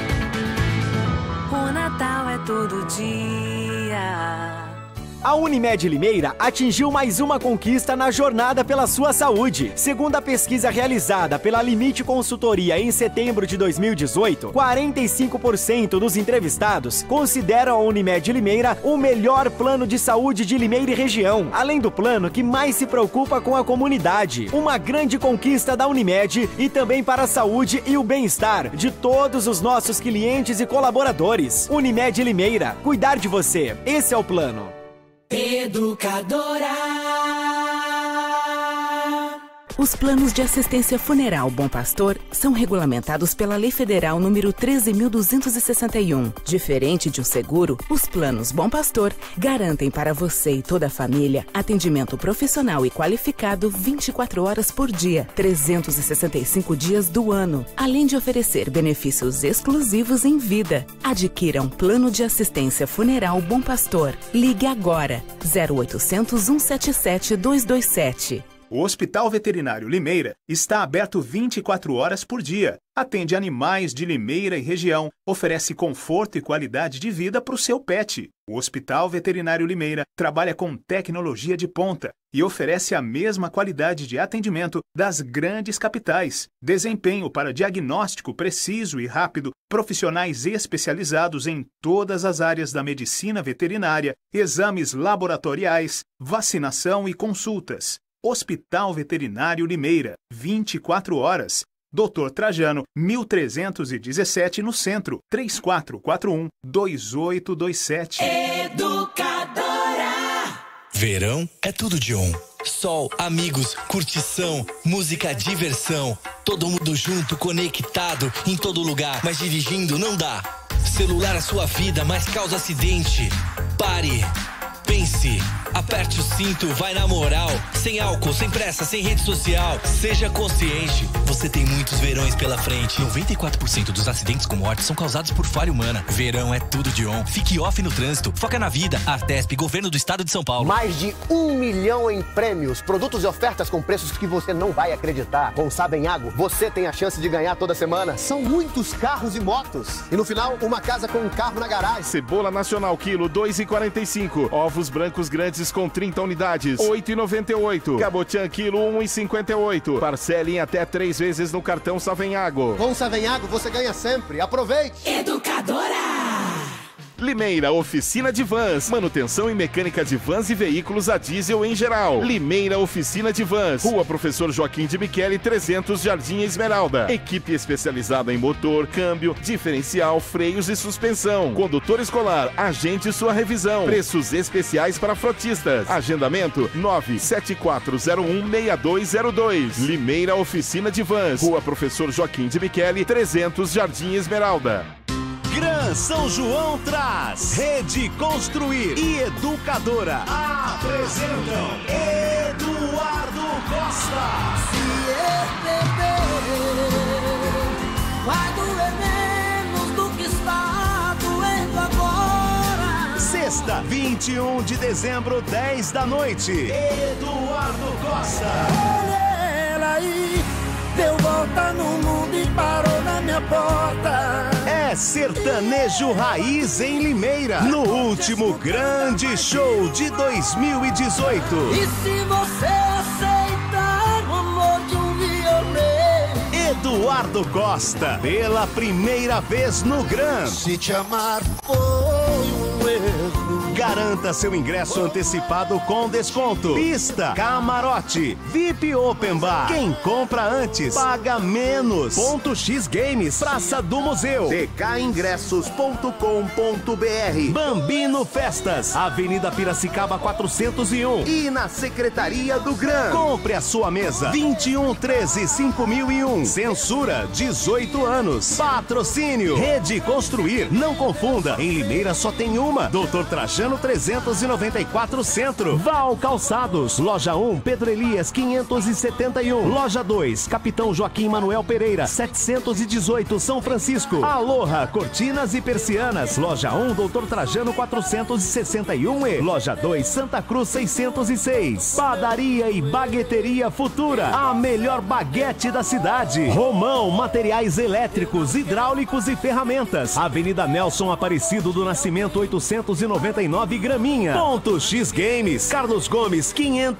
O Natal é todo dia. A Unimed Limeira atingiu mais uma conquista na jornada pela sua saúde. Segundo a pesquisa realizada pela Limite Consultoria em setembro de 2018, 45% dos entrevistados consideram a Unimed Limeira o melhor plano de saúde de Limeira e região, além do plano que mais se preocupa com a comunidade. Uma grande conquista da Unimed e também para a saúde e o bem-estar de todos os nossos clientes e colaboradores. Unimed Limeira, cuidar de você. Esse é o plano. Educadora. Os planos de assistência funeral Bom Pastor são regulamentados pela Lei Federal número 13.261. Diferente de um seguro, os planos Bom Pastor garantem para você e toda a família atendimento profissional e qualificado 24 horas por dia, 365 dias do ano, além de oferecer benefícios exclusivos em vida. Adquira um plano de assistência funeral Bom Pastor. Ligue agora, 0800 177 227. O Hospital Veterinário Limeira está aberto 24 horas por dia. Atende animais de Limeira e região, oferece conforto e qualidade de vida para o seu pet. O Hospital Veterinário Limeira trabalha com tecnologia de ponta e oferece a mesma qualidade de atendimento das grandes capitais. Desempenho para diagnóstico preciso e rápido, profissionais especializados em todas as áreas da medicina veterinária, exames laboratoriais, vacinação e consultas. Hospital Veterinário Limeira, 24 horas. Dr. Trajano, 1317 no centro, 3441-2827. Educadora. Verão é tudo de On. Sol, amigos, curtição, música, diversão. Todo mundo junto, conectado, em todo lugar. Mas dirigindo não dá. Celular é sua vida, mas causa acidente. Pare. Pense, aperte o cinto, vai na moral. Sem álcool, sem pressa, sem rede social. Seja consciente, você tem muitos verões pela frente. 94% dos acidentes com morte são causados por falha humana. Verão é tudo de On. Fique off no trânsito, foca na vida. Artesp, Governo do Estado de São Paulo. Mais de 1 milhão em prêmios, produtos e ofertas com preços que você não vai acreditar. Com Savenhago, você tem a chance de ganhar toda semana. São muitos carros e motos. E no final, uma casa com um carro na garagem. Cebola nacional, quilo, R$ 2,45. Ovos brancos grandes com 30 unidades, R$ 8,98. Cabotiã, quilo, R$ 1,58. Parcele em até 3 vezes no cartão Savenhago. Com Savenhago, você ganha sempre. Aproveite! Educadora! Limeira, oficina de vans, manutenção e mecânica de vans e veículos a diesel em geral. Limeira, oficina de vans, Rua Professor Joaquim de Michele, 300, Jardim Esmeralda. Equipe especializada em motor, câmbio, diferencial, freios e suspensão. Condutor escolar, agende sua revisão. Preços especiais para frotistas. Agendamento 974016202. Limeira, oficina de vans, Rua Professor Joaquim de Michele, 300, Jardim Esmeralda. Gran São João traz Rede Construir e Educadora apresentam Eduardo Costa. Se eu beber, vai doer menos do que está doendo agora. Sexta, 21 de dezembro, 10 da noite. Eduardo Costa. Olha ela aí, deu volta no mundo e parou na minha porta. É sertanejo raiz em Limeira, no último grande show de 2018. E se você aceitar o amor de um violeiro? Eduardo Costa, pela primeira vez no Gran. Se te amar foi um erro. Garanta seu ingresso antecipado com desconto. Pista, camarote, VIP Open Bar. Quem compra antes, paga menos. Ponto X Games, Praça do Museu. dkingressos.com.br. Bambino Festas, Avenida Piracicaba 401. E na Secretaria do Gran. Compre a sua mesa. 2113-5001. Censura, 18 anos. Patrocínio, Rede Construir. Não confunda, em Limeira só tem uma. Doutor Trajano 394 Centro. Val Calçados, Loja 1, Pedro Elias 571. Loja 2, Capitão Joaquim Manuel Pereira 718, São Francisco. Aloha Cortinas e Persianas, Loja 1, Doutor Trajano 461 e Loja 2, Santa Cruz 606. Padaria e Bagueteria Futura, a melhor baguete da cidade. Romão, materiais elétricos, hidráulicos e ferramentas. Avenida Nelson Aparecido do Nascimento 899 Graminha. Ponto X Games, Carlos Gomes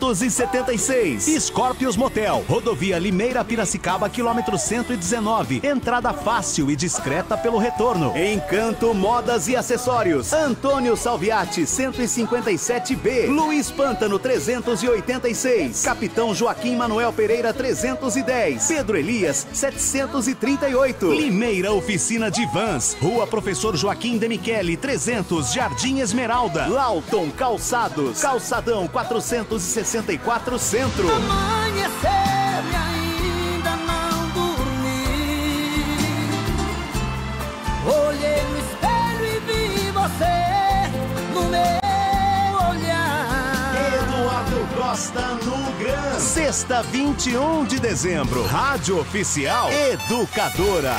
576. Scorpios Motel, Rodovia Limeira Piracicaba, quilômetro 119. Entrada fácil e discreta pelo retorno. Encanto Modas e Acessórios, Antônio Salviati 157B. Luiz Pântano 386. Capitão Joaquim Manuel Pereira 310. Pedro Elias 738. Limeira Oficina de Vans, Rua Professor Joaquim de Michele 300, Jardim Esmeralda. Lauton Calçados, Calçadão 464 Centro. Amanhecer, me Festa no Gran. Sexta, 21 de dezembro. Rádio Oficial Educadora.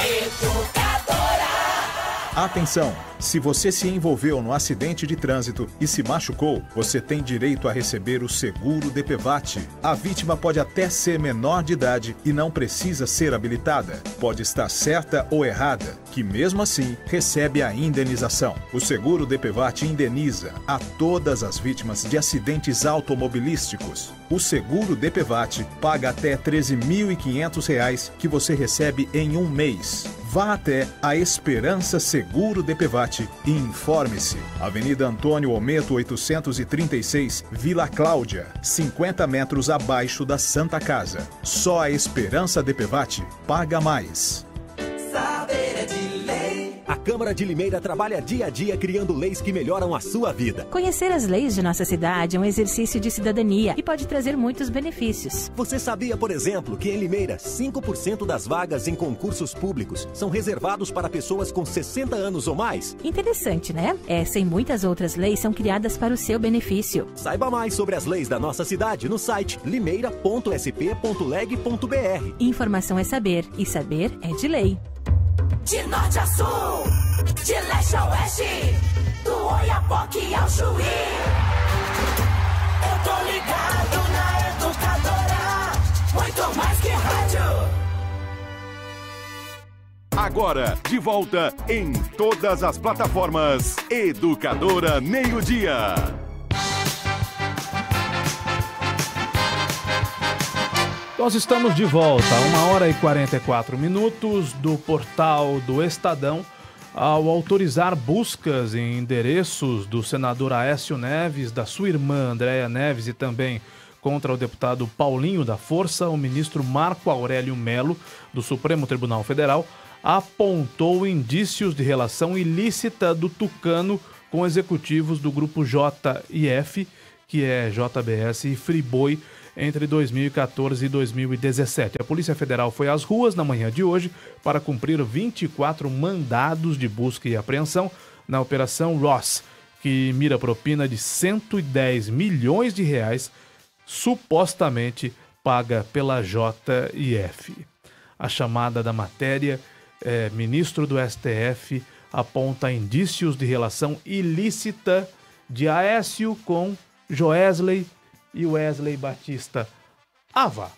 Atenção! Se você se envolveu no acidente de trânsito e se machucou, você tem direito a receber o seguro DPVAT. A vítima pode até ser menor de idade e não precisa ser habilitada. Pode estar certa ou errada, que mesmo assim recebe a indenização. O seguro DPVAT indeniza a todas as vítimas de acidentes automobilísticos. O seguro DPVAT paga até R$ 13.500 que você recebe em um mês. Vá até a Esperança Seguro DPVAT e informe-se. Avenida Antônio Ometo 836, Vila Cláudia, 50 metros abaixo da Santa Casa. Só a Esperança DPVAT paga mais. Saber é de lei. A Câmara de Limeira trabalha dia a dia criando leis que melhoram a sua vida. Conhecer as leis de nossa cidade é um exercício de cidadania e pode trazer muitos benefícios. Você sabia, por exemplo, que em Limeira, 5% das vagas em concursos públicos são reservados para pessoas com 60 anos ou mais? Interessante, né? Essa e muitas outras leis são criadas para o seu benefício. Saiba mais sobre as leis da nossa cidade no site limeira.sp.leg.br. Informação é saber e saber é de lei. De norte a sul, de leste a oeste, do Oiapoque ao Chuí. Eu tô ligado na Educadora, muito mais que rádio. Agora, de volta em todas as plataformas. Educadora Meio-Dia. Nós estamos de volta, 1h44 do portal do Estadão, ao autorizar buscas em endereços do senador Aécio Neves, da sua irmã Andréa Neves e também contra o deputado Paulinho da Força, o ministro Marco Aurélio Melo, do Supremo Tribunal Federal, apontou indícios de relação ilícita do Tucano com executivos do grupo JIF, que é JBS e Friboi, entre 2014 e 2017. A Polícia Federal foi às ruas na manhã de hoje para cumprir 24 mandados de busca e apreensão na Operação Ross, que mira propina de 110 milhões de reais, supostamente paga pela JIF. A chamada da matéria, ministro do STF aponta indícios de relação ilícita de Aécio com Joesley e Wesley Batista. Vá.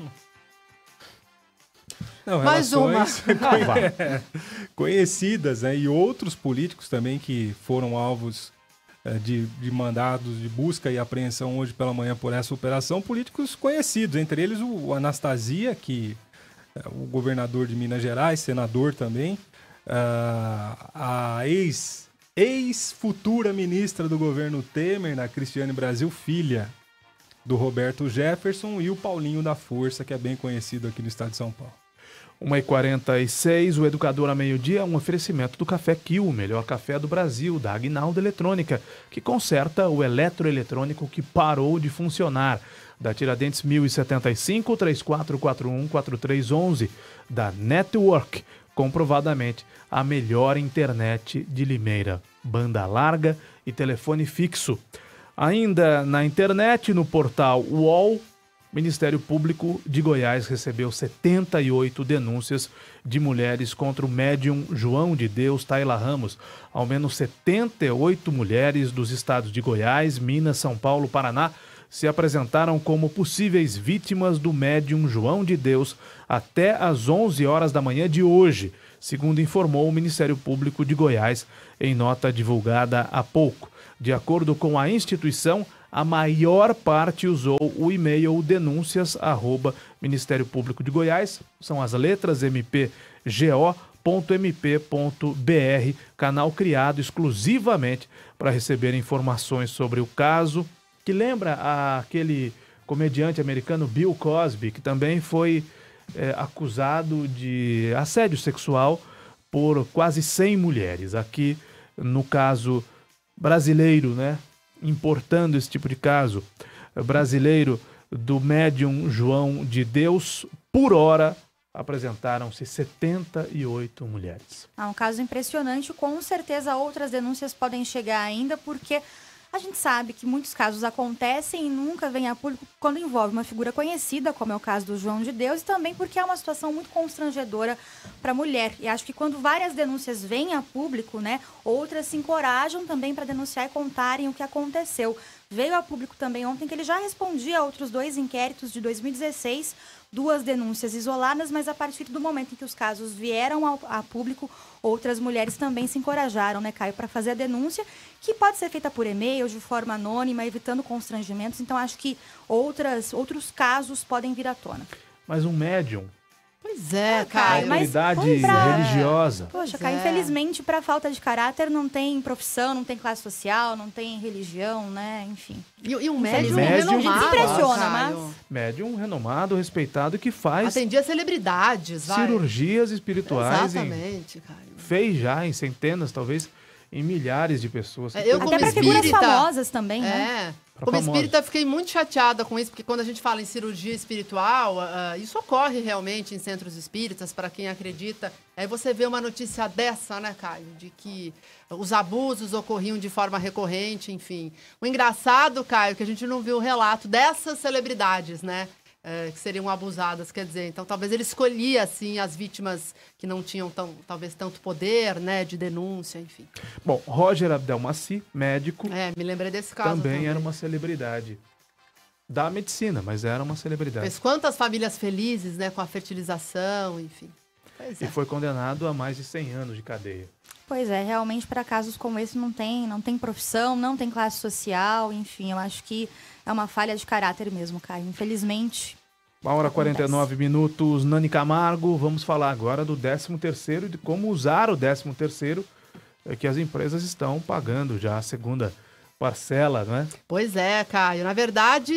Não, mais uma. Conhecidas, né? E outros políticos também que foram alvos de mandados de busca e apreensão hoje pela manhã por essa operação, políticos conhecidos, entre eles o Anastasia, que é o governador de Minas Gerais, senador também, a ex-futura ministra do governo Temer, a Cristiane Brasil, filha do Roberto Jefferson, e o Paulinho da Força, que é bem conhecido aqui no estado de São Paulo. 1h46, o Educador a Meio-Dia é um oferecimento do Café Kill, o melhor café do Brasil, da Aguinaldo Eletrônica, que conserta o eletroeletrônico que parou de funcionar. Da Tiradentes 1075, 3441-4311. Da Network, comprovadamente a melhor internet de Limeira. Banda larga e telefone fixo. Ainda na internet, no portal UOL, Ministério Público de Goiás recebeu 78 denúncias de mulheres contra o médium João de Deus Taila Ramos. Ao menos 78 mulheres dos estados de Goiás, Minas, São Paulo, Paraná se apresentaram como possíveis vítimas do médium João de Deus até às 11 horas da manhã de hoje, segundo informou o Ministério Público de Goiás em nota divulgada há pouco. De acordo com a instituição, a maior parte usou o e-mail denúncias@Ministério Público de Goiás, são as letras mpgo.mp.br, canal criado exclusivamente para receber informações sobre o caso, que lembra aquele comediante americano Bill Cosby, que também foi acusado de assédio sexual por quase 100 mulheres. Aqui, no caso brasileiro, né? Importando esse tipo de caso, brasileiro do médium João de Deus, por hora apresentaram-se 78 mulheres. Um caso impressionante, com certeza outras denúncias podem chegar ainda, porque A gente sabe que muitos casos acontecem e nunca vêm a público quando envolve uma figura conhecida, como é o caso do João de Deus, e também porque é uma situação muito constrangedora para a mulher. E acho que quando várias denúncias vêm a público, né, outras se encorajam também para denunciar e contarem o que aconteceu. Veio a público também ontem que ele já respondia a outros 2 inquéritos de 2016, 2 denúncias isoladas, mas a partir do momento em que os casos vieram a público, outras mulheres também se encorajaram, né, Caio, para fazer a denúncia, que pode ser feita por e-mail, de forma anônima, evitando constrangimentos. Então, acho que outros casos podem vir à tona. Mas um médium... Pois é, Caio. Autoridade religiosa. Poxa, Caio, infelizmente, para falta de caráter, não tem profissão, não tem classe social, não tem religião, né? Enfim. E um médium renomado. Se impressiona, mas... Médium renomado, respeitado, que faz... Atendia celebridades, cirurgias espirituais. Exatamente, Caio. Fez já em centenas, talvez em milhares de pessoas. Até para figuras famosas também, né? Como espírita, fiquei muito chateada com isso, porque quando a gente fala em cirurgia espiritual, isso ocorre realmente em centros espíritas, para quem acredita. Aí você vê uma notícia dessa, né, Caio? De que os abusos ocorriam de forma recorrente, enfim. O engraçado, Caio, que a gente não viu o relato dessas celebridades, né? Que seriam abusadas, quer dizer, então talvez ele escolhia, assim, as vítimas que não tinham talvez tanto poder, né, de denúncia, enfim. Bom, Roger Abdelmaci, médico... me lembrei desse caso também era uma celebridade da medicina, mas era uma celebridade. Mas quantas famílias felizes, né, com a fertilização, enfim. E foi condenado a mais de 100 anos de cadeia. Pois é, realmente para casos como esse não tem profissão, não tem classe social, enfim, eu acho que é uma falha de caráter mesmo, Caio, infelizmente. 1h49 minutos, Nani Camargo, vamos falar agora do 13º e de como usar o 13º que as empresas estão pagando já a segunda parcela, não é? Pois é, Caio. Na verdade,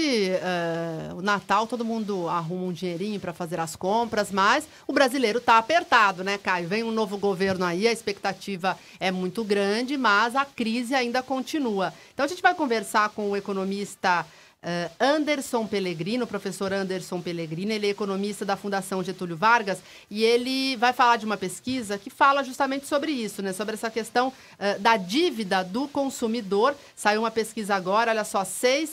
o Natal todo mundo arruma um dinheirinho para fazer as compras, mas o brasileiro está apertado, né, Caio? Vem um novo governo aí, a expectativa é muito grande, mas a crise ainda continua. Então a gente vai conversar com o economista Anderson Pellegrino, o professor Anderson Pellegrino. Ele é economista da Fundação Getúlio Vargas e ele vai falar de uma pesquisa que fala justamente sobre isso, né? Sobre essa questão da dívida do consumidor. Saiu uma pesquisa agora, olha só,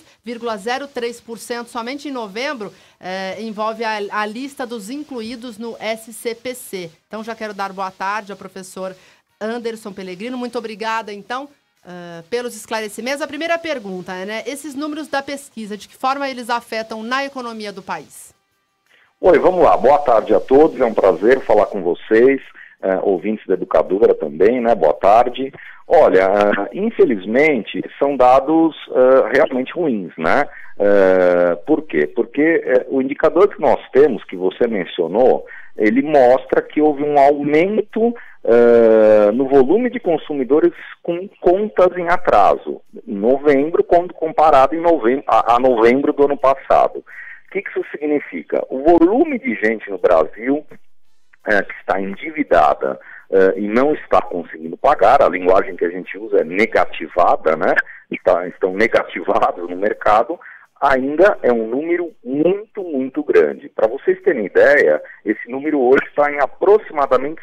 6,03% somente em novembro envolve a lista dos incluídos no SCPC. Então já quero dar boa tarde ao professor Anderson Pellegrino. Muito obrigada, então, pelos esclarecimentos. A primeira pergunta, né? Esses números da pesquisa, de que forma eles afetam na economia do país? Oi, vamos lá. Boa tarde a todos. É um prazer falar com vocês, ouvintes da Educadora também, né? Boa tarde. Olha, infelizmente, são dados realmente ruins, né? Por quê? Porque o indicador que nós temos, que você mencionou, ele mostra que houve um aumento no volume de consumidores com contas em atraso, em novembro, quando comparado a novembro do ano passado. O que isso significa? O volume de gente no Brasil que está endividada e não está conseguindo pagar, a linguagem que a gente usa é negativada, né? Estão negativados no mercado, ainda é um número muito, muito grande. Para vocês terem ideia, esse número hoje está em aproximadamente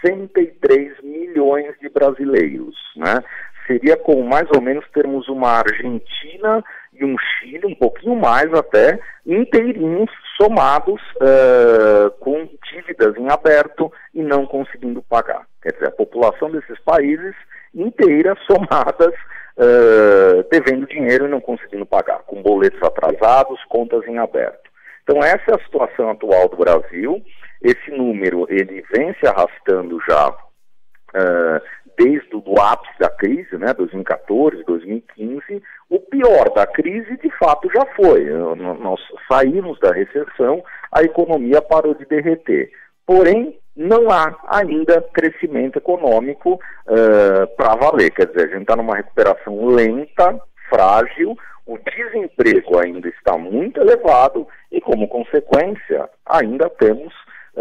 63 milhões de brasileiros, né? Seria como mais ou menos termos uma Argentina e um Chile, um pouquinho mais até, inteirinhos, somados, com dívidas em aberto e não conseguindo pagar. Quer dizer, a população desses países inteira somadas, devendo dinheiro e não conseguindo pagar, com boletos atrasados, contas em aberto. Então essa é a situação atual do Brasil. Esse número ele vem se arrastando já desde o ápice da crise, né, 2014, 2015. O pior da crise, de fato, já foi. Nós saímos da recessão, a economia parou de derreter. Porém, não há ainda crescimento econômico para valer. Quer dizer, a gente está numa recuperação lenta, frágil, o desemprego ainda está muito elevado e, como consequência, ainda temos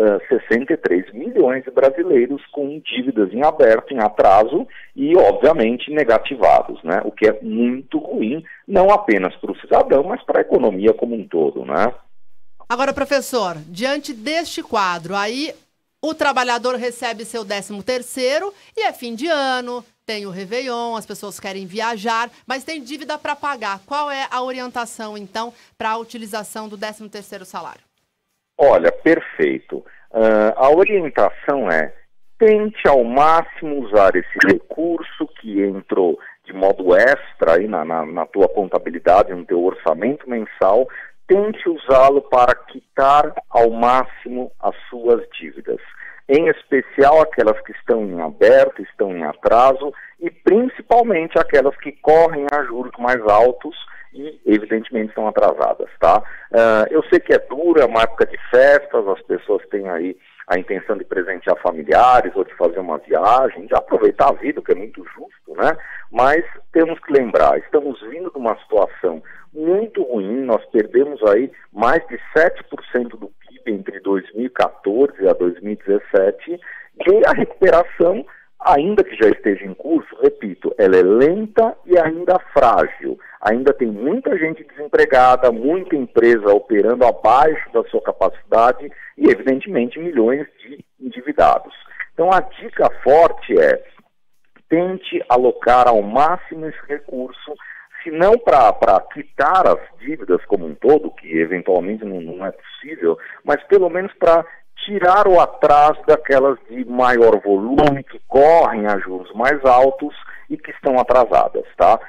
63 milhões de brasileiros com dívidas em aberto, em atraso e, obviamente, negativados, né? O que é muito ruim, não apenas para o cidadão, mas para a economia como um todo, né? Agora, professor, diante deste quadro, aí o trabalhador recebe seu 13º e é fim de ano, tem o Réveillon, as pessoas querem viajar, mas tem dívida para pagar. Qual é a orientação, então, para a utilização do 13º salário? Olha, perfeito. A orientação é: tente ao máximo usar esse recurso que entrou de modo extra aí na tua contabilidade, no teu orçamento mensal, tente usá-lo para quitar ao máximo as suas dívidas. Em especial aquelas que estão em aberto, estão em atraso, e principalmente aquelas que correm a juros mais altos e, evidentemente, estão atrasadas, tá? Eu sei que é dura, é uma época de festas, as pessoas têm aí a intenção de presentear familiares ou de fazer uma viagem, de aproveitar a vida, o que é muito justo, né? Mas temos que lembrar, estamos vindo de uma situação muito ruim, nós perdemos aí mais de 7% do PIB entre 2014 a 2017, e a recuperação, ainda que já esteja em curso, repito, ela é lenta e ainda frágil. Ainda tem muita gente desempregada, muita empresa operando abaixo da sua capacidade e, evidentemente, milhões de endividados. Então, a dica forte é: tente alocar ao máximo esse recurso, se não para quitar as dívidas como um todo, que eventualmente não é possível, mas pelo menos para tirar o atraso daquelas de maior volume, que correm a juros mais altos e que estão atrasadas, tá?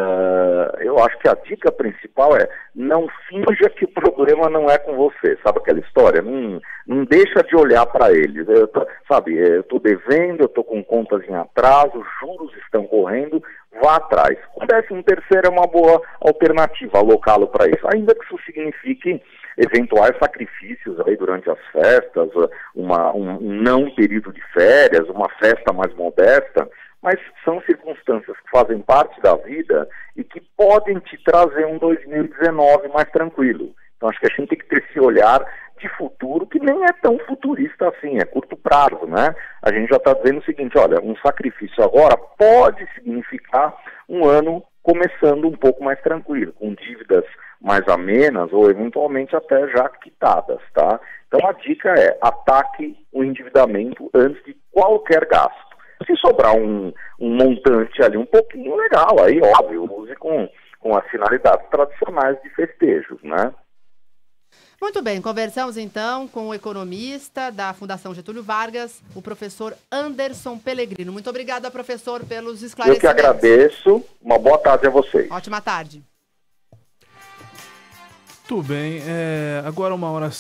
Eu acho que a dica principal é: não finja que o problema não é com você, sabe aquela história? Não deixa de olhar para eles, eu estou devendo, eu estou com contas em atraso, juros estão correndo, vá atrás. O 13º é uma boa alternativa, alocá-lo para isso, ainda que isso signifique eventuais sacrifícios aí durante as festas, um não período de férias, uma festa mais modesta, mas são circunstâncias que fazem parte da vida e que podem te trazer um 2019 mais tranquilo. Então acho que a gente tem que ter esse olhar de futuro, que nem é tão futurista assim, é curto prazo, né? A gente já está dizendo o seguinte: olha, um sacrifício agora pode significar um ano começando um pouco mais tranquilo, com dívidas mais amenas ou eventualmente até já quitadas, tá? Então a dica é: ataque o endividamento antes de qualquer gasto. Se sobrar um montante ali um pouquinho, legal, aí óbvio, use com as finalidades tradicionais de festejos, né? Muito bem, conversamos então com o economista da Fundação Getúlio Vargas, o professor Anderson Pellegrino. Muito obrigada, professor, pelos esclarecimentos. Eu que agradeço, uma boa tarde a vocês. Ótima tarde. Muito bem, agora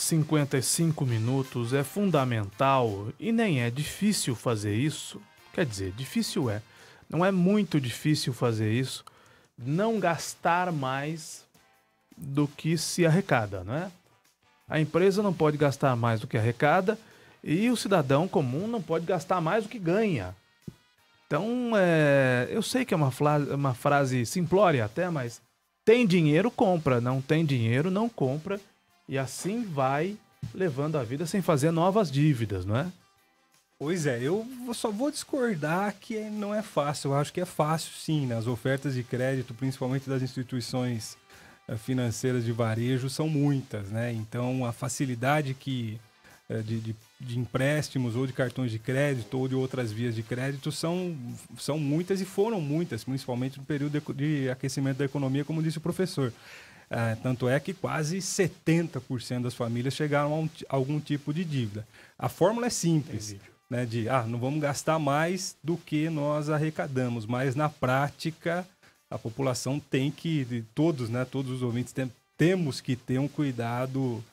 1h55, é fundamental e nem é difícil fazer isso. Quer dizer, difícil é, não é muito difícil fazer isso, não gastar mais do que se arrecada, não é? A empresa não pode gastar mais do que arrecada e o cidadão comum não pode gastar mais do que ganha. Então, eu sei que é uma frase simplória até, mas tem dinheiro, compra, não tem dinheiro, não compra, e assim vai levando a vida sem fazer novas dívidas, não é? Pois é, eu só vou discordar que não é fácil. Eu acho que é fácil sim, né? As ofertas de crédito, principalmente das instituições financeiras de varejo, são muitas, né? Então a facilidade de empréstimos ou de cartões de crédito ou de outras vias de crédito são muitas e foram muitas, principalmente no período de aquecimento da economia, como disse o professor. Tanto é que quase 70% das famílias chegaram a algum tipo de dívida. A fórmula é simples, né? Não vamos gastar mais do que nós arrecadamos, mas na prática a população tem que, todos os ouvintes, temos que ter um cuidado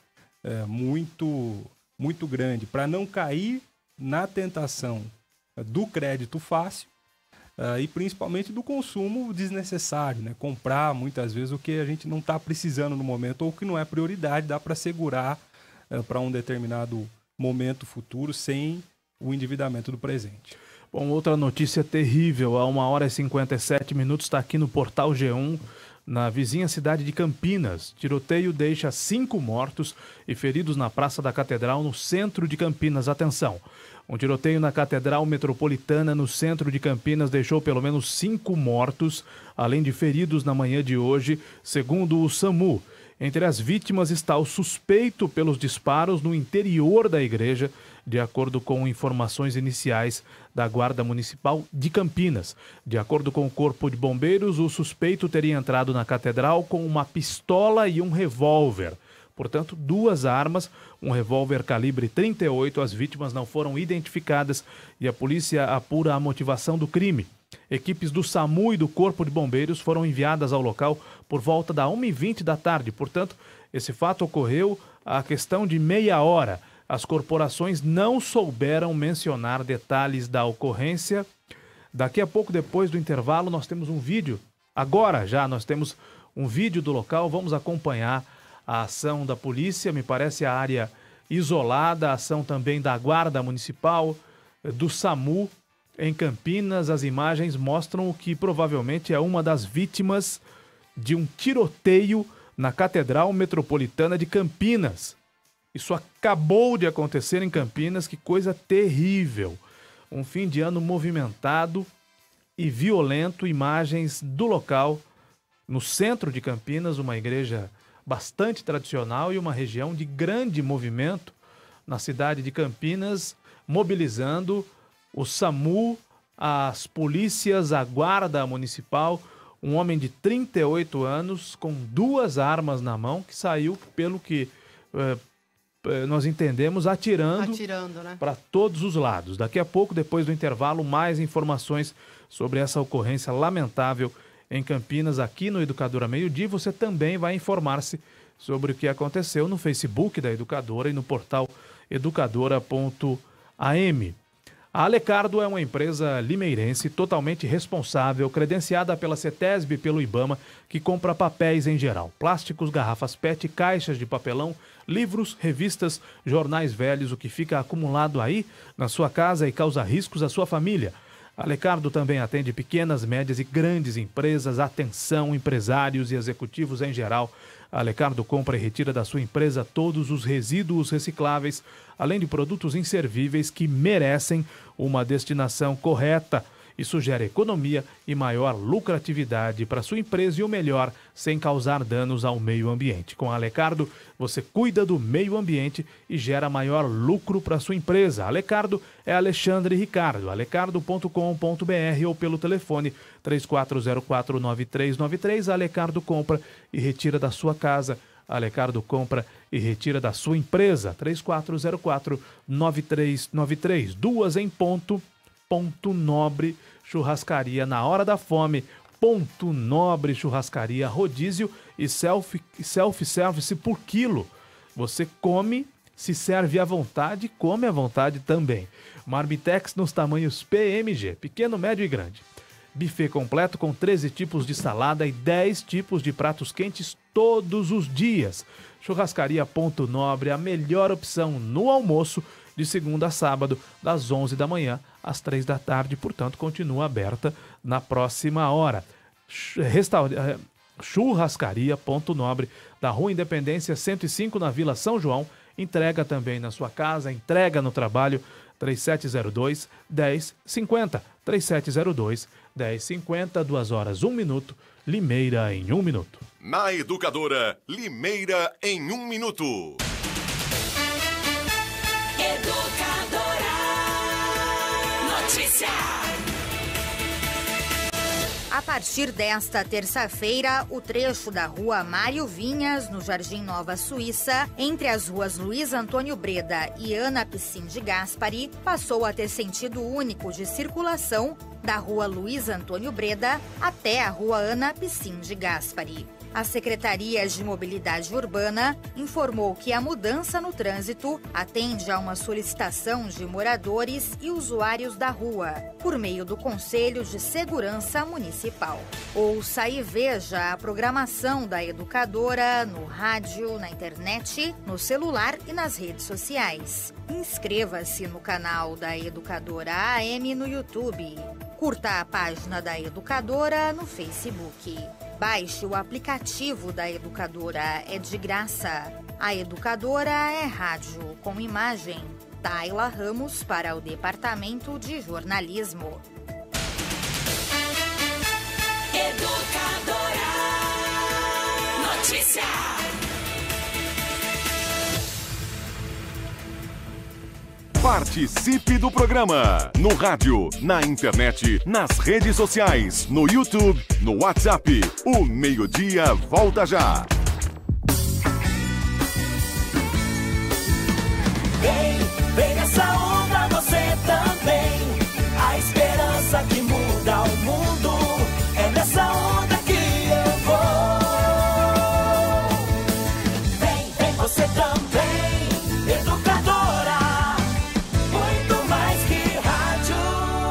muito grande para não cair na tentação do crédito fácil e principalmente do consumo desnecessário, né? Comprar muitas vezes o que a gente não está precisando no momento ou que não é prioridade, dá para segurar para um determinado momento futuro sem o endividamento do presente. Bom, outra notícia terrível, a 1h57, está aqui no Portal G1, na vizinha cidade de Campinas. Tiroteio deixa 5 mortos e feridos na Praça da Catedral, no centro de Campinas. Atenção, um tiroteio na Catedral Metropolitana, no centro de Campinas, deixou pelo menos 5 mortos, além de feridos na manhã de hoje, segundo o SAMU. Entre as vítimas está o suspeito pelos disparos no interior da igreja, de acordo com informações iniciais da Guarda Municipal de Campinas. De acordo com o Corpo de Bombeiros, o suspeito teria entrado na catedral com uma pistola e um revólver. Portanto, 2 armas, um revólver calibre 38, as vítimas não foram identificadas e a polícia apura a motivação do crime. Equipes do SAMU e do Corpo de Bombeiros foram enviadas ao local por volta da 1h20 da tarde. Portanto, esse fato ocorreu a questão de meia hora. As corporações não souberam mencionar detalhes da ocorrência. Daqui a pouco, depois do intervalo, nós temos um vídeo. Agora já nós temos um vídeo do local. Vamos acompanhar a ação da polícia. Me parece a área isolada, a ação também da Guarda Municipal, do SAMU em Campinas. As imagens mostram o que provavelmente é uma das vítimas de um tiroteio na Catedral Metropolitana de Campinas. Isso acabou de acontecer em Campinas, que coisa terrível. Um fim de ano movimentado e violento, imagens do local, no centro de Campinas, uma igreja bastante tradicional e uma região de grande movimento na cidade de Campinas, mobilizando o SAMU, as polícias, a Guarda Municipal, um homem de 38 anos com 2 armas na mão, que saiu, pelo que nós entendemos, atirando né? Para todos os lados. Daqui a pouco, depois do intervalo, mais informações sobre essa ocorrência lamentável em Campinas, aqui no Educadora Meio-Dia. Você também vai informar-se sobre o que aconteceu no Facebook da Educadora e no portal educadora.am. A Alecardo é uma empresa limeirense totalmente responsável, credenciada pela CETESB e pelo IBAMA, que compra papéis em geral: plásticos, garrafas PET, caixas de papelão, livros, revistas, jornais velhos, o que fica acumulado aí na sua casa e causa riscos à sua família. A Alecardo também atende pequenas, médias e grandes empresas. Atenção, empresários e executivos em geral. A Alecardo compra e retira da sua empresa todos os resíduos recicláveis, além de produtos inservíveis que merecem uma destinação correta. Isso gera economia e maior lucratividade para sua empresa e o melhor, sem causar danos ao meio ambiente. Com a Alecardo, você cuida do meio ambiente e gera maior lucro para sua empresa. A Alecardo é Alexandre Ricardo, alecardo.com.br ou pelo telefone 3404-9393. A Alecardo compra e retira da sua casa. A Alecardo compra e retira da sua empresa. 3404-9393. 2 em ponto. Ponto Nobre Churrascaria na hora da fome. Ponto Nobre Churrascaria, rodízio e self-service por quilo. Você come, se serve à vontade, come à vontade também. Marmitex nos tamanhos PMG, pequeno, médio e grande. Buffet completo com 13 tipos de salada e 10 tipos de pratos quentes todos os dias. Churrascaria Ponto Nobre, a melhor opção no almoço, de segunda a sábado, das 11 da manhã às 3 da tarde, portanto, continua aberta na próxima hora. Churrascaria Ponto Nobre, da Rua Independência 105, na Vila São João. Entrega também na sua casa, entrega no trabalho, 3702-1050. 3702-1050, 2 horas 1 minuto, Limeira em 1 minuto. Na Educadora, Limeira em 1 minuto. Notícia. A partir desta terça-feira, o trecho da Rua Mário Vinhas, no Jardim Nova Suíça, entre as ruas Luiz Antônio Breda e Ana Piscin de Gaspari, passou a ter sentido único de circulação da Rua Luiz Antônio Breda até a Rua Ana Piscin de Gaspari. A Secretaria de Mobilidade Urbana informou que a mudança no trânsito atende a uma solicitação de moradores e usuários da rua, por meio do Conselho de Segurança Municipal. Ouça e veja a programação da Educadora no rádio, na internet, no celular e nas redes sociais. Inscreva-se no canal da Educadora AM no YouTube. Curta a página da Educadora no Facebook. Baixe o aplicativo da Educadora, é de graça. A Educadora é rádio com imagem. Tayla Ramos para o Departamento de Jornalismo. Educadora. Notícia. Participe do programa no rádio, na internet, nas redes sociais, no YouTube, no WhatsApp. O Meio-Dia volta já. Vem nessa onda você também. A esperança que muda o mundo. É nessa onda que eu vou. Vem você também. Educadora, muito mais que rádio.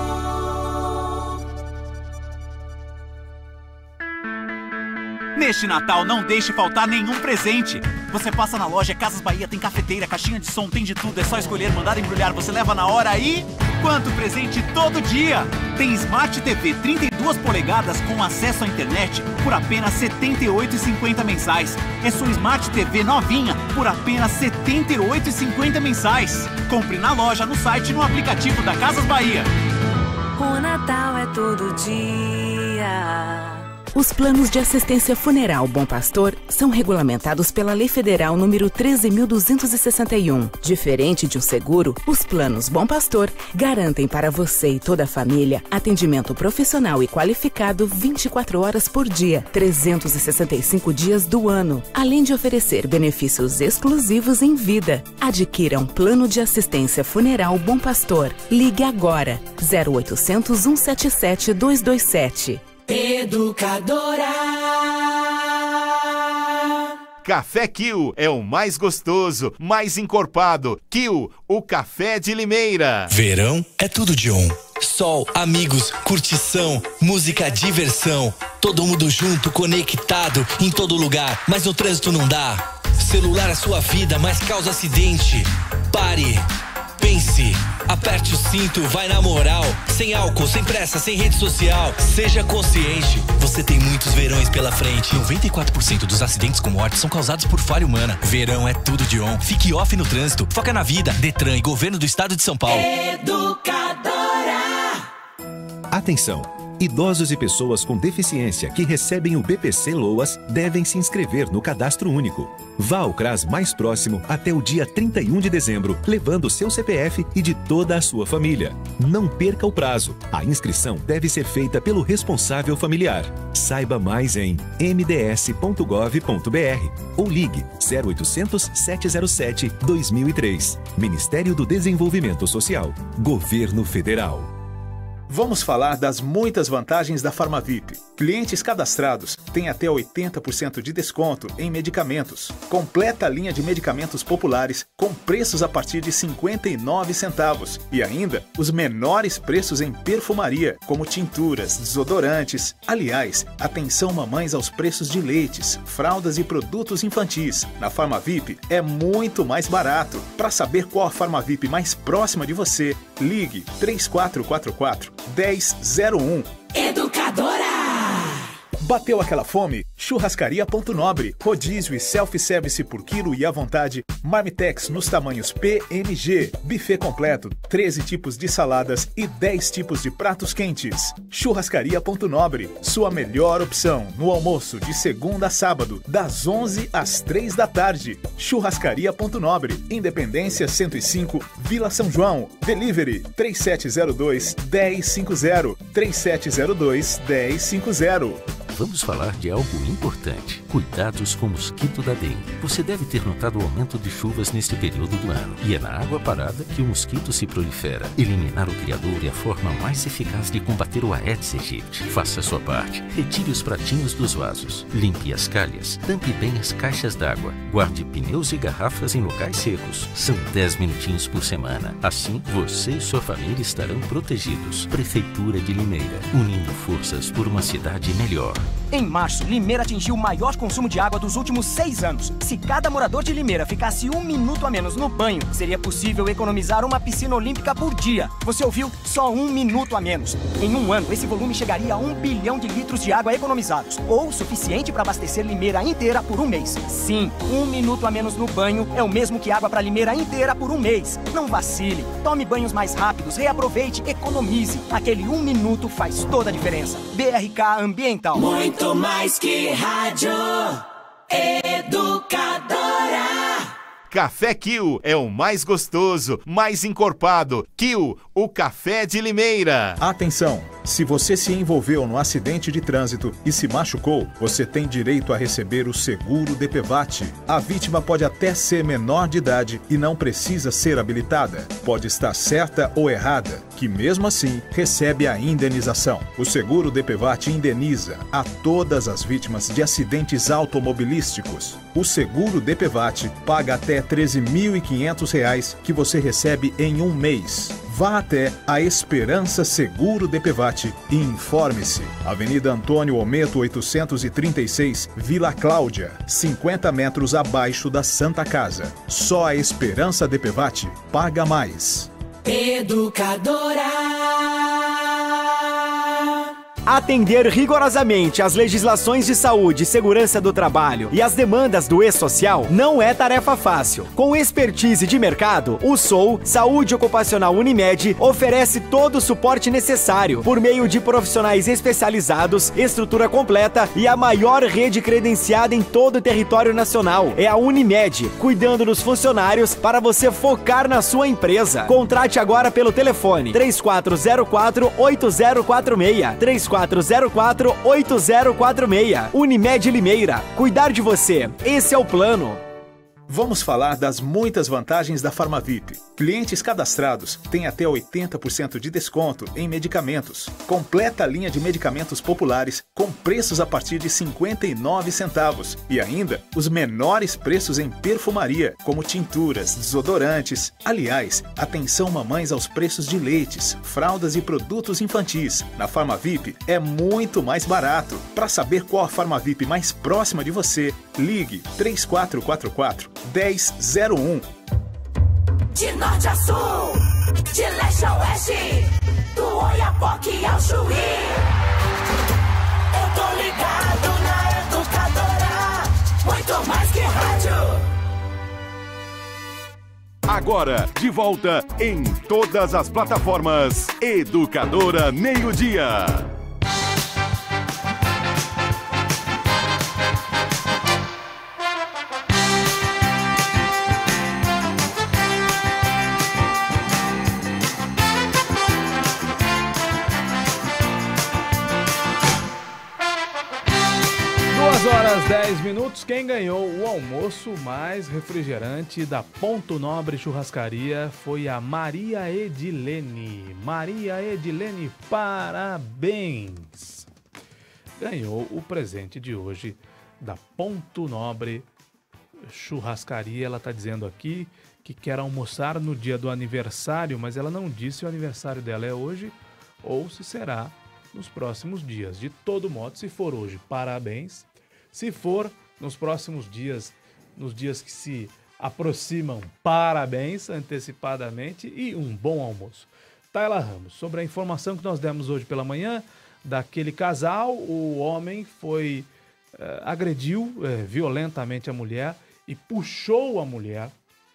Neste Natal, não deixe faltar nenhum presente. Você passa na loja Casas Bahia, tem cafeteira, caixinha de som, tem de tudo. É só escolher, mandar embrulhar, você leva na hora e... Quanto presente todo dia! Tem Smart TV 32 polegadas com acesso à internet por apenas R$ 78,50 mensais. É sua Smart TV novinha por apenas R$ 78,50 mensais. Compre na loja, no site e no aplicativo da Casas Bahia. O Natal é todo dia. Os planos de assistência funeral Bom Pastor são regulamentados pela Lei Federal número 13.261. Diferente de um seguro, os planos Bom Pastor garantem para você e toda a família atendimento profissional e qualificado 24 horas por dia, 365 dias do ano, além de oferecer benefícios exclusivos em vida. Adquira um plano de assistência funeral Bom Pastor. Ligue agora, 0800 177 227. Educadora. Café Kill é o mais gostoso, mais encorpado. Kill, o café de Limeira. Verão é tudo de on. Sol, amigos, curtição, música, diversão. Todo mundo junto, conectado, em todo lugar. Mas no trânsito não dá. Celular é sua vida, mas causa acidente. Pare. Pense, aperte o cinto, vai na moral. Sem álcool, sem pressa, sem rede social. Seja consciente, você tem muitos verões pela frente. 94% dos acidentes com morte são causados por falha humana. Verão é tudo de on. Fique off no trânsito, foca na vida. Detran e Governo do Estado de São Paulo. Educadora. Atenção! Idosos e pessoas com deficiência que recebem o BPC Loas devem se inscrever no Cadastro Único. Vá ao CRAS mais próximo até o dia 31 de dezembro, levando seu CPF e de toda a sua família. Não perca o prazo. A inscrição deve ser feita pelo responsável familiar. Saiba mais em mds.gov.br ou ligue 0800 707 2003. Ministério do Desenvolvimento Social. Governo Federal. Vamos falar das muitas vantagens da Farmavip. Clientes cadastrados têm até 80% de desconto em medicamentos. Completa a linha de medicamentos populares com preços a partir de 59 centavos. E ainda os menores preços em perfumaria, como tinturas, desodorantes. Aliás, atenção mamães aos preços de leites, fraldas e produtos infantis. Na Farmavip é muito mais barato. Para saber qual a Farmavip mais próxima de você, ligue 3444 1001. Educadora! Bateu aquela fome? Churrascaria Ponto Nobre. Rodízio e self-service por quilo e à vontade. Marmitex nos tamanhos P, M, G. Buffet completo, 13 tipos de saladas e 10 tipos de pratos quentes. Churrascaria Ponto Nobre. Sua melhor opção no almoço de segunda a sábado, das 11 às 3 da tarde. Churrascaria Ponto Nobre. Independência 105, Vila São João. Delivery 3702-1050. 3702-1050. Vamos falar de algo importante. Cuidados com o mosquito da dengue. Você deve ter notado o aumento de chuvas neste período do ano. E é na água parada que o mosquito se prolifera. Eliminar o criador é a forma mais eficaz de combater o Aedes aegypti. Faça a sua parte. Retire os pratinhos dos vasos. Limpe as calhas. Tampe bem as caixas d'água. Guarde pneus e garrafas em locais secos. São 10 minutinhos por semana. Assim, você e sua família estarão protegidos. Prefeitura de Limeira. Unindo forças por uma cidade melhor. Em março, Limeira atingiu o maior consumo de água dos últimos 6 anos. Se cada morador de Limeira ficasse 1 minuto a menos no banho, seria possível economizar uma piscina olímpica por dia. Você ouviu? Só 1 minuto a menos. Em um ano, esse volume chegaria a 1 bilhão de litros de água economizados, ou o suficiente para abastecer Limeira inteira por um mês. Sim, 1 minuto a menos no banho é o mesmo que água para Limeira inteira por um mês. Não vacile. Tome banhos mais rápidos, reaproveite, economize. Aquele 1 minuto faz toda a diferença. BRK Ambiental. Muito mais que rádio. Educadora. Café Kill é o mais gostoso, mais encorpado. Kill, o café de Limeira. Atenção! Se você se envolveu no acidente de trânsito e se machucou, você tem direito a receber o seguro DPVAT. A vítima pode até ser menor de idade e não precisa ser habilitada. Pode estar certa ou errada, que mesmo assim recebe a indenização. O seguro DPVAT indeniza a todas as vítimas de acidentes automobilísticos. O seguro DPVAT paga até R$ 13.500 que você recebe em um mês. Vá até a Esperança Seguro DPVAT e informe-se. Avenida Antônio Ometo 836, Vila Cláudia, 50 metros abaixo da Santa Casa. Só a Esperança DPVAT paga mais. Educadora. Atender rigorosamente às legislações de saúde e segurança do trabalho e as demandas do E-Social não é tarefa fácil. Com expertise de mercado, o SOU, Saúde Ocupacional Unimed, oferece todo o suporte necessário por meio de profissionais especializados, estrutura completa e a maior rede credenciada em todo o território nacional. É a Unimed, cuidando dos funcionários para você focar na sua empresa. Contrate agora pelo telefone 3404-8046, 3404-8046. Unimed Limeira. Cuidar de você. Esse é o plano. Vamos falar das muitas vantagens da Farmavip. Clientes cadastrados têm até 80% de desconto em medicamentos. Completa a linha de medicamentos populares com preços a partir de 59 centavos. E ainda os menores preços em perfumaria, como tinturas, desodorantes. Aliás, atenção mamães aos preços de leites, fraldas e produtos infantis. Na Farmavip é muito mais barato. Para saber qual a Farmavip mais próxima de você, ligue 3444-1001. De norte a sul, de leste a oeste, do Oiapoque ao Chuí. Eu tô ligado na Educadora, muito mais que rádio. Agora, de volta em todas as plataformas. Educadora Meio-Dia. 10 minutos, quem ganhou o almoço mais refrigerante da Ponto Nobre Churrascaria foi a Maria Edilene. Maria Edilene, parabéns! Ganhou o presente de hoje da Ponto Nobre Churrascaria. Ela está dizendo aqui que quer almoçar no dia do aniversário, mas ela não disse se o aniversário dela é hoje ou se será nos próximos dias. De todo modo, se for hoje, parabéns. Se for nos próximos dias, nos dias que se aproximam, parabéns antecipadamente e um bom almoço. Tayla Ramos, sobre a informação que nós demos hoje pela manhã, daquele casal, o homem agrediu violentamente a mulher e puxou a mulher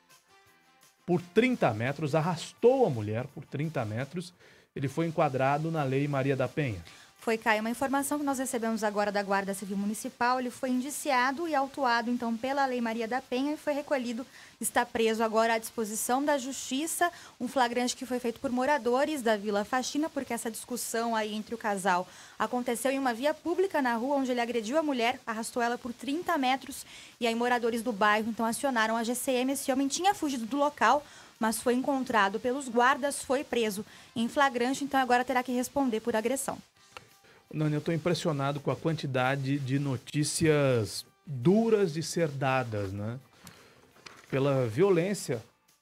por 30 metros, arrastou a mulher por 30 metros. Ele foi enquadrado na Lei Maria da Penha. Foi, Caio, uma informação que nós recebemos agora da Guarda Civil Municipal. Ele foi indiciado e autuado, então, pela Lei Maria da Penha e foi recolhido, está preso agora à disposição da Justiça. Um flagrante que foi feito por moradores da Vila Faxina, porque essa discussão aí entre o casal aconteceu em uma via pública na rua, onde ele agrediu a mulher, arrastou ela por 30 metros. E aí moradores do bairro, então, acionaram a GCM. Esse homem tinha fugido do local, mas foi encontrado pelos guardas, foi preso em flagrante, então agora terá que responder por agressão. Nani, eu estou impressionado com a quantidade de notícias duras de ser dadas, né? Pela violência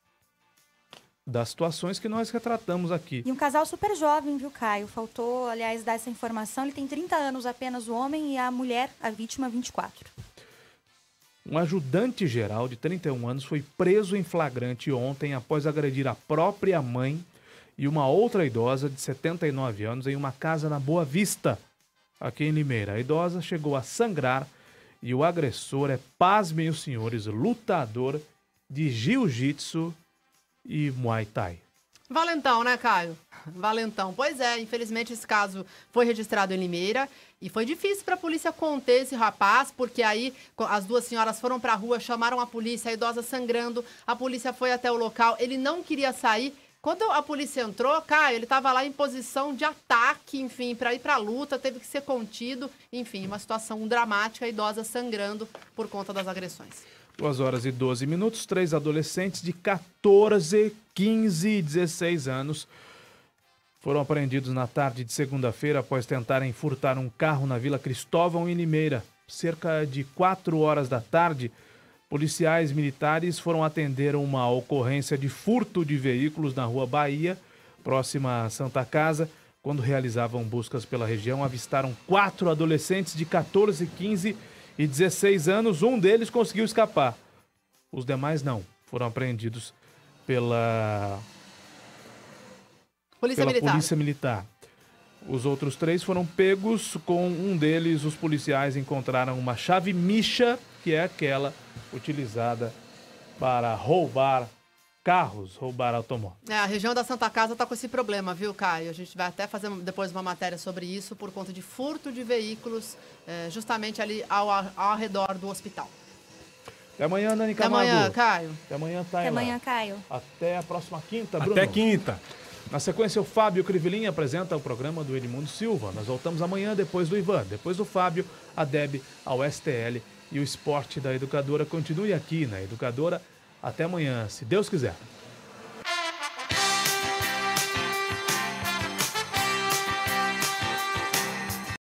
das situações que nós retratamos aqui. E um casal super jovem, viu, Caio? Faltou, aliás, dar essa informação. Ele tem 30 anos apenas, o homem, e a mulher, a vítima, 24. Um ajudante geral de 31 anos foi preso em flagrante ontem após agredir a própria mãe e uma outra idosa de 79 anos em uma casa na Boa Vista, aqui em Limeira. A idosa chegou a sangrar e o agressor é, pasmem os senhores, lutador de jiu-jitsu e muay thai. Valentão, né, Caio? Valentão. Pois é, infelizmente esse caso foi registrado em Limeira e foi difícil para a polícia conter esse rapaz, porque aí as duas senhoras foram para a rua, chamaram a polícia, a idosa sangrando, a polícia foi até o local, ele não queria sair. Quando a polícia entrou, Caio, ele estava lá em posição de ataque, enfim, para ir para a luta, teve que ser contido, enfim, uma situação dramática, a idosa sangrando por conta das agressões. 2h12, 3 adolescentes de 14, 15 e 16 anos foram apreendidos na tarde de segunda-feira após tentarem furtar um carro na Vila Cristóvão, em Limeira. Cerca de 4 horas da tarde, policiais militares foram atender uma ocorrência de furto de veículos na Rua Bahia, próxima à Santa Casa. Quando realizavam buscas pela região, avistaram 4 adolescentes de 14, 15 e 16 anos. Um deles conseguiu escapar. Os demais não. Foram apreendidos pela Polícia Militar. Os outros 3 foram pegos. Com um deles, os policiais encontraram uma chave micha, que é aquela utilizada para roubar carros, roubar automóveis. A região da Santa Casa está com esse problema, viu, Caio? A gente vai até fazer depois uma matéria sobre isso, por conta de furto de veículos, justamente ali ao redor do hospital. Até amanhã, Nani Camargo. Até amanhã, Caio. Até amanhã, Taila. Até amanhã, Caio. Até a próxima quinta, Bruno. Até quinta. Na sequência, o Fábio Crivelin apresenta o programa do Edmundo Silva. Nós voltamos amanhã, depois do Ivan. Depois do Fábio, a Deb ao STL. E o esporte da Educadora continue aqui na Educadora. Até amanhã, se Deus quiser.